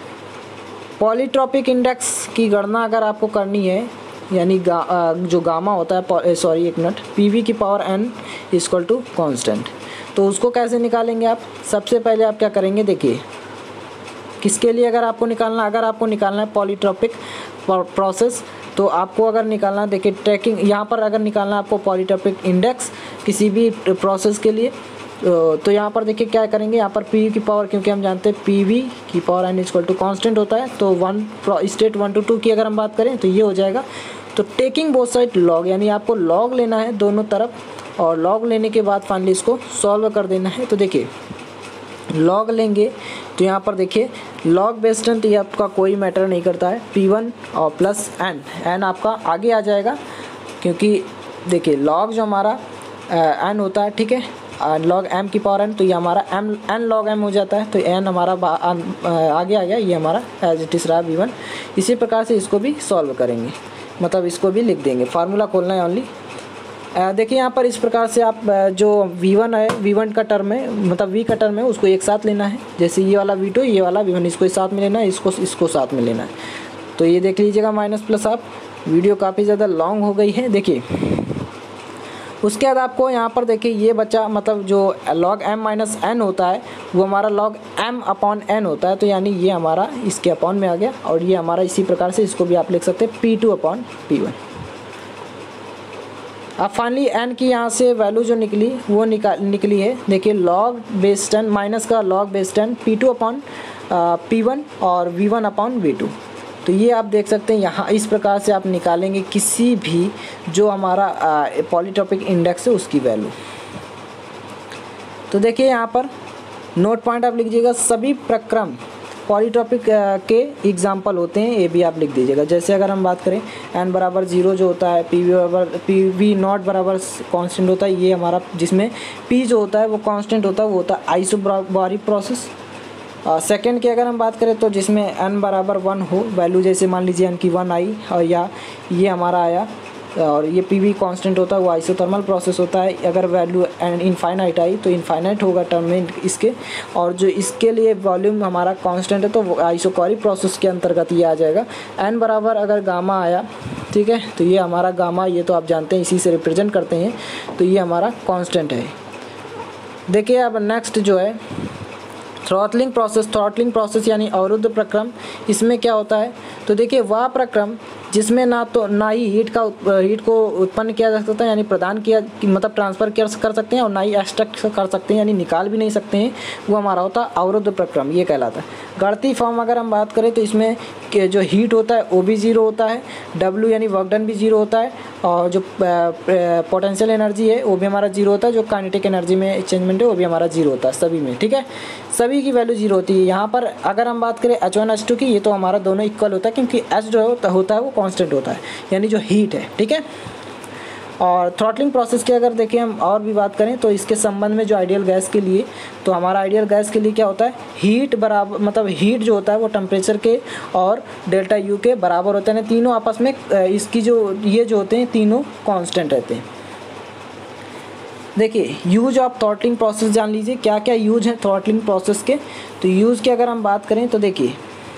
पॉलीट्रॉपिक इंडेक्स की गणना अगर आपको करनी है, यानी गा, जो गामा होता है सॉरी एक मिनट पी वी की power n equal to constant, तो उसको कैसे निकालेंगे आप, सबसे पहले आप क्या करेंगे देखिए किसके लिए अगर आपको निकालना अगर आपको निकालना है पॉलीट्रॉपिक प्रोसेस, तो आपको अगर निकालना देखिए ट्रैकिंग यहाँ पर अगर निकालना है आपको पॉलीट्रॉपिक इंडेक्स किसी भी प्रोसेस के लिए, तो यहाँ पर देखिए क्या करेंगे, यहाँ पर पी की पावर क्योंकि हम जानते हैं पी वी की power n equal to constant होता है, तो one state one two two की अगर हम बात करें तो ये हो जाएगा। तो टेकिंग बोथ साइड लॉग, यानी आपको लॉग लेना है दोनों तरफ, और लॉग लेने के बाद फाइनली इसको सॉल्व कर देना है। तो देखिए लॉग लेंगे तो यहाँ पर देखिए लॉग बेस्ड एन, तो ये आपका कोई मैटर नहीं करता है, पी वन और प्लस एन, एन आपका आगे आ जाएगा क्योंकि देखिए लॉग जो हमारा एन होता है, ठीक है, लॉग एम की पावर एन, तो ये हमारा एम एन लॉग एम हो जाता है, तो एन हमारा आगे आ गया, ये हमारा एज इट इज़ रहा वी वन। इसी प्रकार से इसको भी सॉल्व करेंगे, मतलब इसको भी लिख देंगे, फार्मूला खोलना है ओनली। देखिए यहाँ पर इस प्रकार से आप जो वी वन है वी वन का टर्म है मतलब वी का टर्म है उसको एक साथ लेना है, जैसे ये वाला वी टू ये वाला वी वन इसको साथ में लेना है, इसको इसको साथ में लेना है। तो ये देख लीजिएगा माइनस प्लस आप, वीडियो काफ़ी ज़्यादा लॉन्ग हो गई है देखिए। उसके बाद आपको यहाँ पर देखिए ये बच्चा मतलब जो लॉग एम माइनस एन होता है वो हमारा लॉग एम अपॉन एन होता है, तो यानी ये हमारा इसके अपॉन में आ गया, और ये हमारा इसी प्रकार से इसको भी आप लिख सकते हैं P two upon P one. अब फाइनली एन की यहाँ से वैल्यू जो निकली वो निकाल निकली है देखिए लॉग बेस टेन माइनस का log base ten P two upon P one और V one upon V two. तो ये आप देख सकते हैं यहाँ इस प्रकार से आप निकालेंगे किसी भी जो हमारा पॉलीट्रॉपिक इंडेक्स है उसकी वैल्यू। तो देखिए यहाँ पर नोट पॉइंट आप लिख दीजिएगा, सभी प्रक्रम पॉलीट्रॉपिक के एग्जाम्पल होते हैं, ये भी आप लिख दीजिएगा। जैसे अगर हम बात करें एन बराबर जीरो जो होता है, पी वी बराबर पी वी नॉट बराबर कांस्टेंट होता है, ये हमारा जिसमें पी जो होता है वो कांस्टेंट होता है वो होता है आइसोबारिक प्रोसेस। सेकंड की अगर हम बात करें तो जिसमें एन बराबर वन हो वैल्यू, जैसे मान लीजिए एन की वन आई और या ये हमारा आया और ये पी वी कॉन्स्टेंट होता है वो आइसोथर्मल प्रोसेस होता है। अगर वैल्यू एन इनफाइनाइट आई तो इनफाइनाइट होगा टर्म में इसके, और जो इसके लिए वॉल्यूम हमारा कांस्टेंट है तो वो आइसोकोरिक प्रोसेस के अंतर्गत ये आ जाएगा। एन बराबर अगर गामा आया, ठीक है, तो ये हमारा गामा ये तो आप जानते हैं इसी से रिप्रेजेंट करते हैं, तो ये हमारा कांस्टेंट है। देखिए अब नेक्स्ट जो है थ्रॉटलिंग प्रोसेस। थ्रॉटलिंग प्रोसेस यानी अवरुद्ध प्रक्रम, इसमें क्या होता है तो देखिए वह प्रक्रम जिसमें ना तो ना ही हीट का हीट को उत्पन्न किया जा सकता है यानी प्रदान किया मतलब ट्रांसफ़र कर कर सकते हैं और ना ही एक्सट्रैक्ट कर सकते हैं यानी निकाल भी नहीं सकते हैं, वो हमारा होता है अवरुद्ध प्रक्रम, ये कहलाता है। गणितीय फॉर्म अगर हम बात करें तो इसमें जो हीट होता है वो भी जीरो होता है, डब्ल्यू यानी वर्क डन भी जीरो होता है, और जो पोटेंशियल एनर्जी है वो भी हमारा जीरो होता है, जो काइनेटिक एनर्जी में एक्सचेंजमेंट है वो भी हमारा जीरो होता है सभी में, ठीक है। सभी की वैल्यू जीरो होती है। यहाँ पर अगर हम बात करें एच वन एच टू की, ये तो हमारा दोनों इक्वल होता है क्योंकि एच जो होता है वो कांस्टेंट होता है यानी जो हीट है, ठीक है। और थ्रॉटलिंग प्रोसेस की अगर देखें हम और भी बात करें तो इसके संबंध में जो आइडियल गैस के लिए, तो हमारा आइडियल गैस के लिए क्या होता है, हीट बराबर मतलब हीट जो होता है वो टेम्परेचर के और डेल्टा यू के बराबर होते हैं, तीनों आपस में इसकी जो ये जो होते हैं तीनों कांस्टेंट रहते हैं। देखिए यूज ऑफ थ्रॉटलिंग प्रोसेस जान लीजिए, क्या क्या यूज है थ्रॉटलिंग प्रोसेस के। तो यूज़ की अगर हम बात करें तो देखिए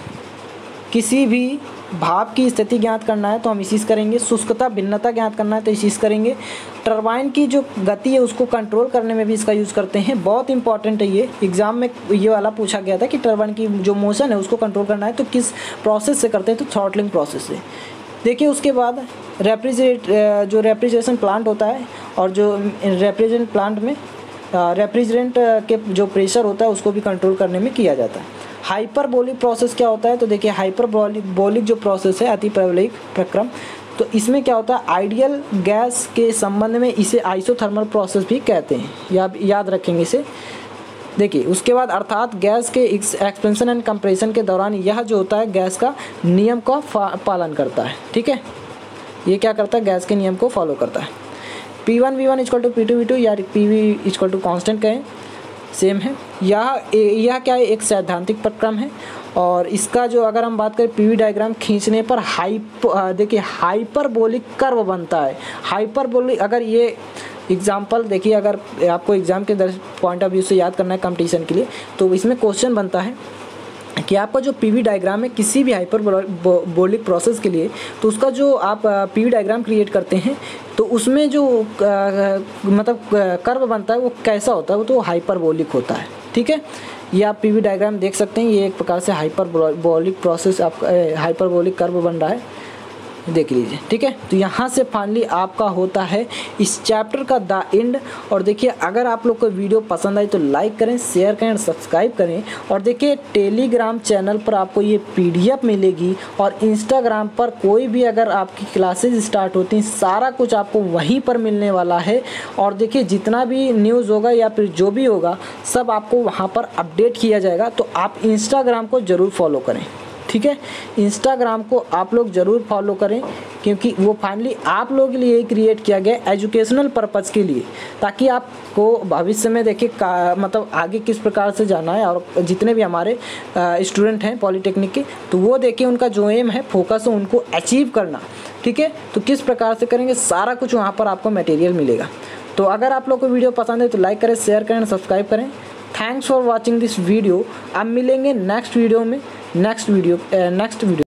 किसी भी भाप की स्थिति ज्ञात करना है तो हम इसी से करेंगे, शुष्कता भिन्नता ज्ञात करना है तो इसी से करेंगे, टरबाइन की जो गति है उसको कंट्रोल करने में भी इसका यूज़ करते हैं, बहुत इंपॉर्टेंट है ये। एग्जाम में ये वाला पूछा गया था कि टरबाइन की जो मोशन है उसको कंट्रोल करना है तो किस प्रोसेस से करते हैं, तो थ्रॉटलिंग प्रोसेस से। देखिए उसके बाद रेफ्रिजरेट जो रेफ्रिजरेशन प्लांट होता है और जो रेफ्रिजरेंट प्लांट में रेफ्रिजरेंट के जो प्रेशर होता है उसको भी कंट्रोल करने में किया जाता है। हाइपरबोलिक प्रोसेस क्या होता है, तो देखिए हाइपरबोलिक बोलिक जो प्रोसेस है अति परवलयिक प्रक्रम, तो इसमें क्या होता है आइडियल गैस के संबंध में इसे आइसोथर्मल प्रोसेस भी कहते हैं, या याद रखेंगे इसे। देखिए उसके बाद अर्थात गैस के एक्सपेंशन एंड कंप्रेशन के दौरान यह जो होता है गैस का नियम का पालन करता है, ठीक है। ये क्या करता है, गैस के नियम को फॉलो करता है। P one V one equal to P two V two या P V equal to constant कहें, सेम है। यह यह क्या है, एक सैद्धांतिक प्रक्रम है और इसका जो अगर हम बात करें पीवी डायग्राम खींचने पर हाइप देखिए हाइपरबोलिक कर्व बनता है। हाइपरबोलिक अगर ये एग्जाम्पल देखिए, अगर आपको एग्जाम के पॉइंट ऑफ व्यू से याद करना है कंपटीशन के लिए, तो इसमें क्वेश्चन बनता है कि आपका जो पीवी डायग्राम है किसी भी हाइपरबोलिक प्रोसेस के लिए, तो उसका जो आप पीवी डायग्राम क्रिएट करते हैं तो उसमें जो आ, मतलब कर्व बनता है वो कैसा होता है, वो तो हाइपरबोलिक होता है, ठीक है। ये आप पीवी डायग्राम देख सकते हैं, ये एक प्रकार से हाइपरबोलिक प्रोसेस आपका हाइपरबोलिक कर्व बन रहा है, देख लीजिए, ठीक है। तो यहाँ से फाइनली आपका होता है इस चैप्टर का द एंड। और देखिए अगर आप लोग को वीडियो पसंद आई तो लाइक करें, शेयर करें, सब्सक्राइब करें। और देखिए टेलीग्राम चैनल पर आपको ये पीडीएफ मिलेगी और इंस्टाग्राम पर कोई भी अगर आपकी क्लासेज स्टार्ट होती हैं सारा कुछ आपको वहीं पर मिलने वाला है। और देखिए जितना भी न्यूज़ होगा या फिर जो भी होगा सब आपको वहाँ पर अपडेट किया जाएगा, तो आप इंस्टाग्राम को ज़रूर फॉलो करें, ठीक है। इंस्टाग्राम को आप लोग ज़रूर फॉलो करें क्योंकि वो फाइनली आप लोगों के लिए क्रिएट किया गया एजुकेशनल पर्पज़ के लिए, ताकि आपको भविष्य में देखिए मतलब आगे किस प्रकार से जाना है। और जितने भी हमारे स्टूडेंट हैं पॉलिटेक्निक के, तो वो देखिए उनका जो एम है फोकस है उनको अचीव करना, ठीक है। तो किस प्रकार से करेंगे सारा कुछ वहाँ पर आपको मटेरियल मिलेगा। तो अगर आप लोग को वीडियो पसंद है तो लाइक करें, शेयर करें, सब्सक्राइब करें। Thanks for watching this video. अब मिलेंगे नेक्स्ट वीडियो में, नेक्स्ट वीडियो नेक्स्ट वीडियो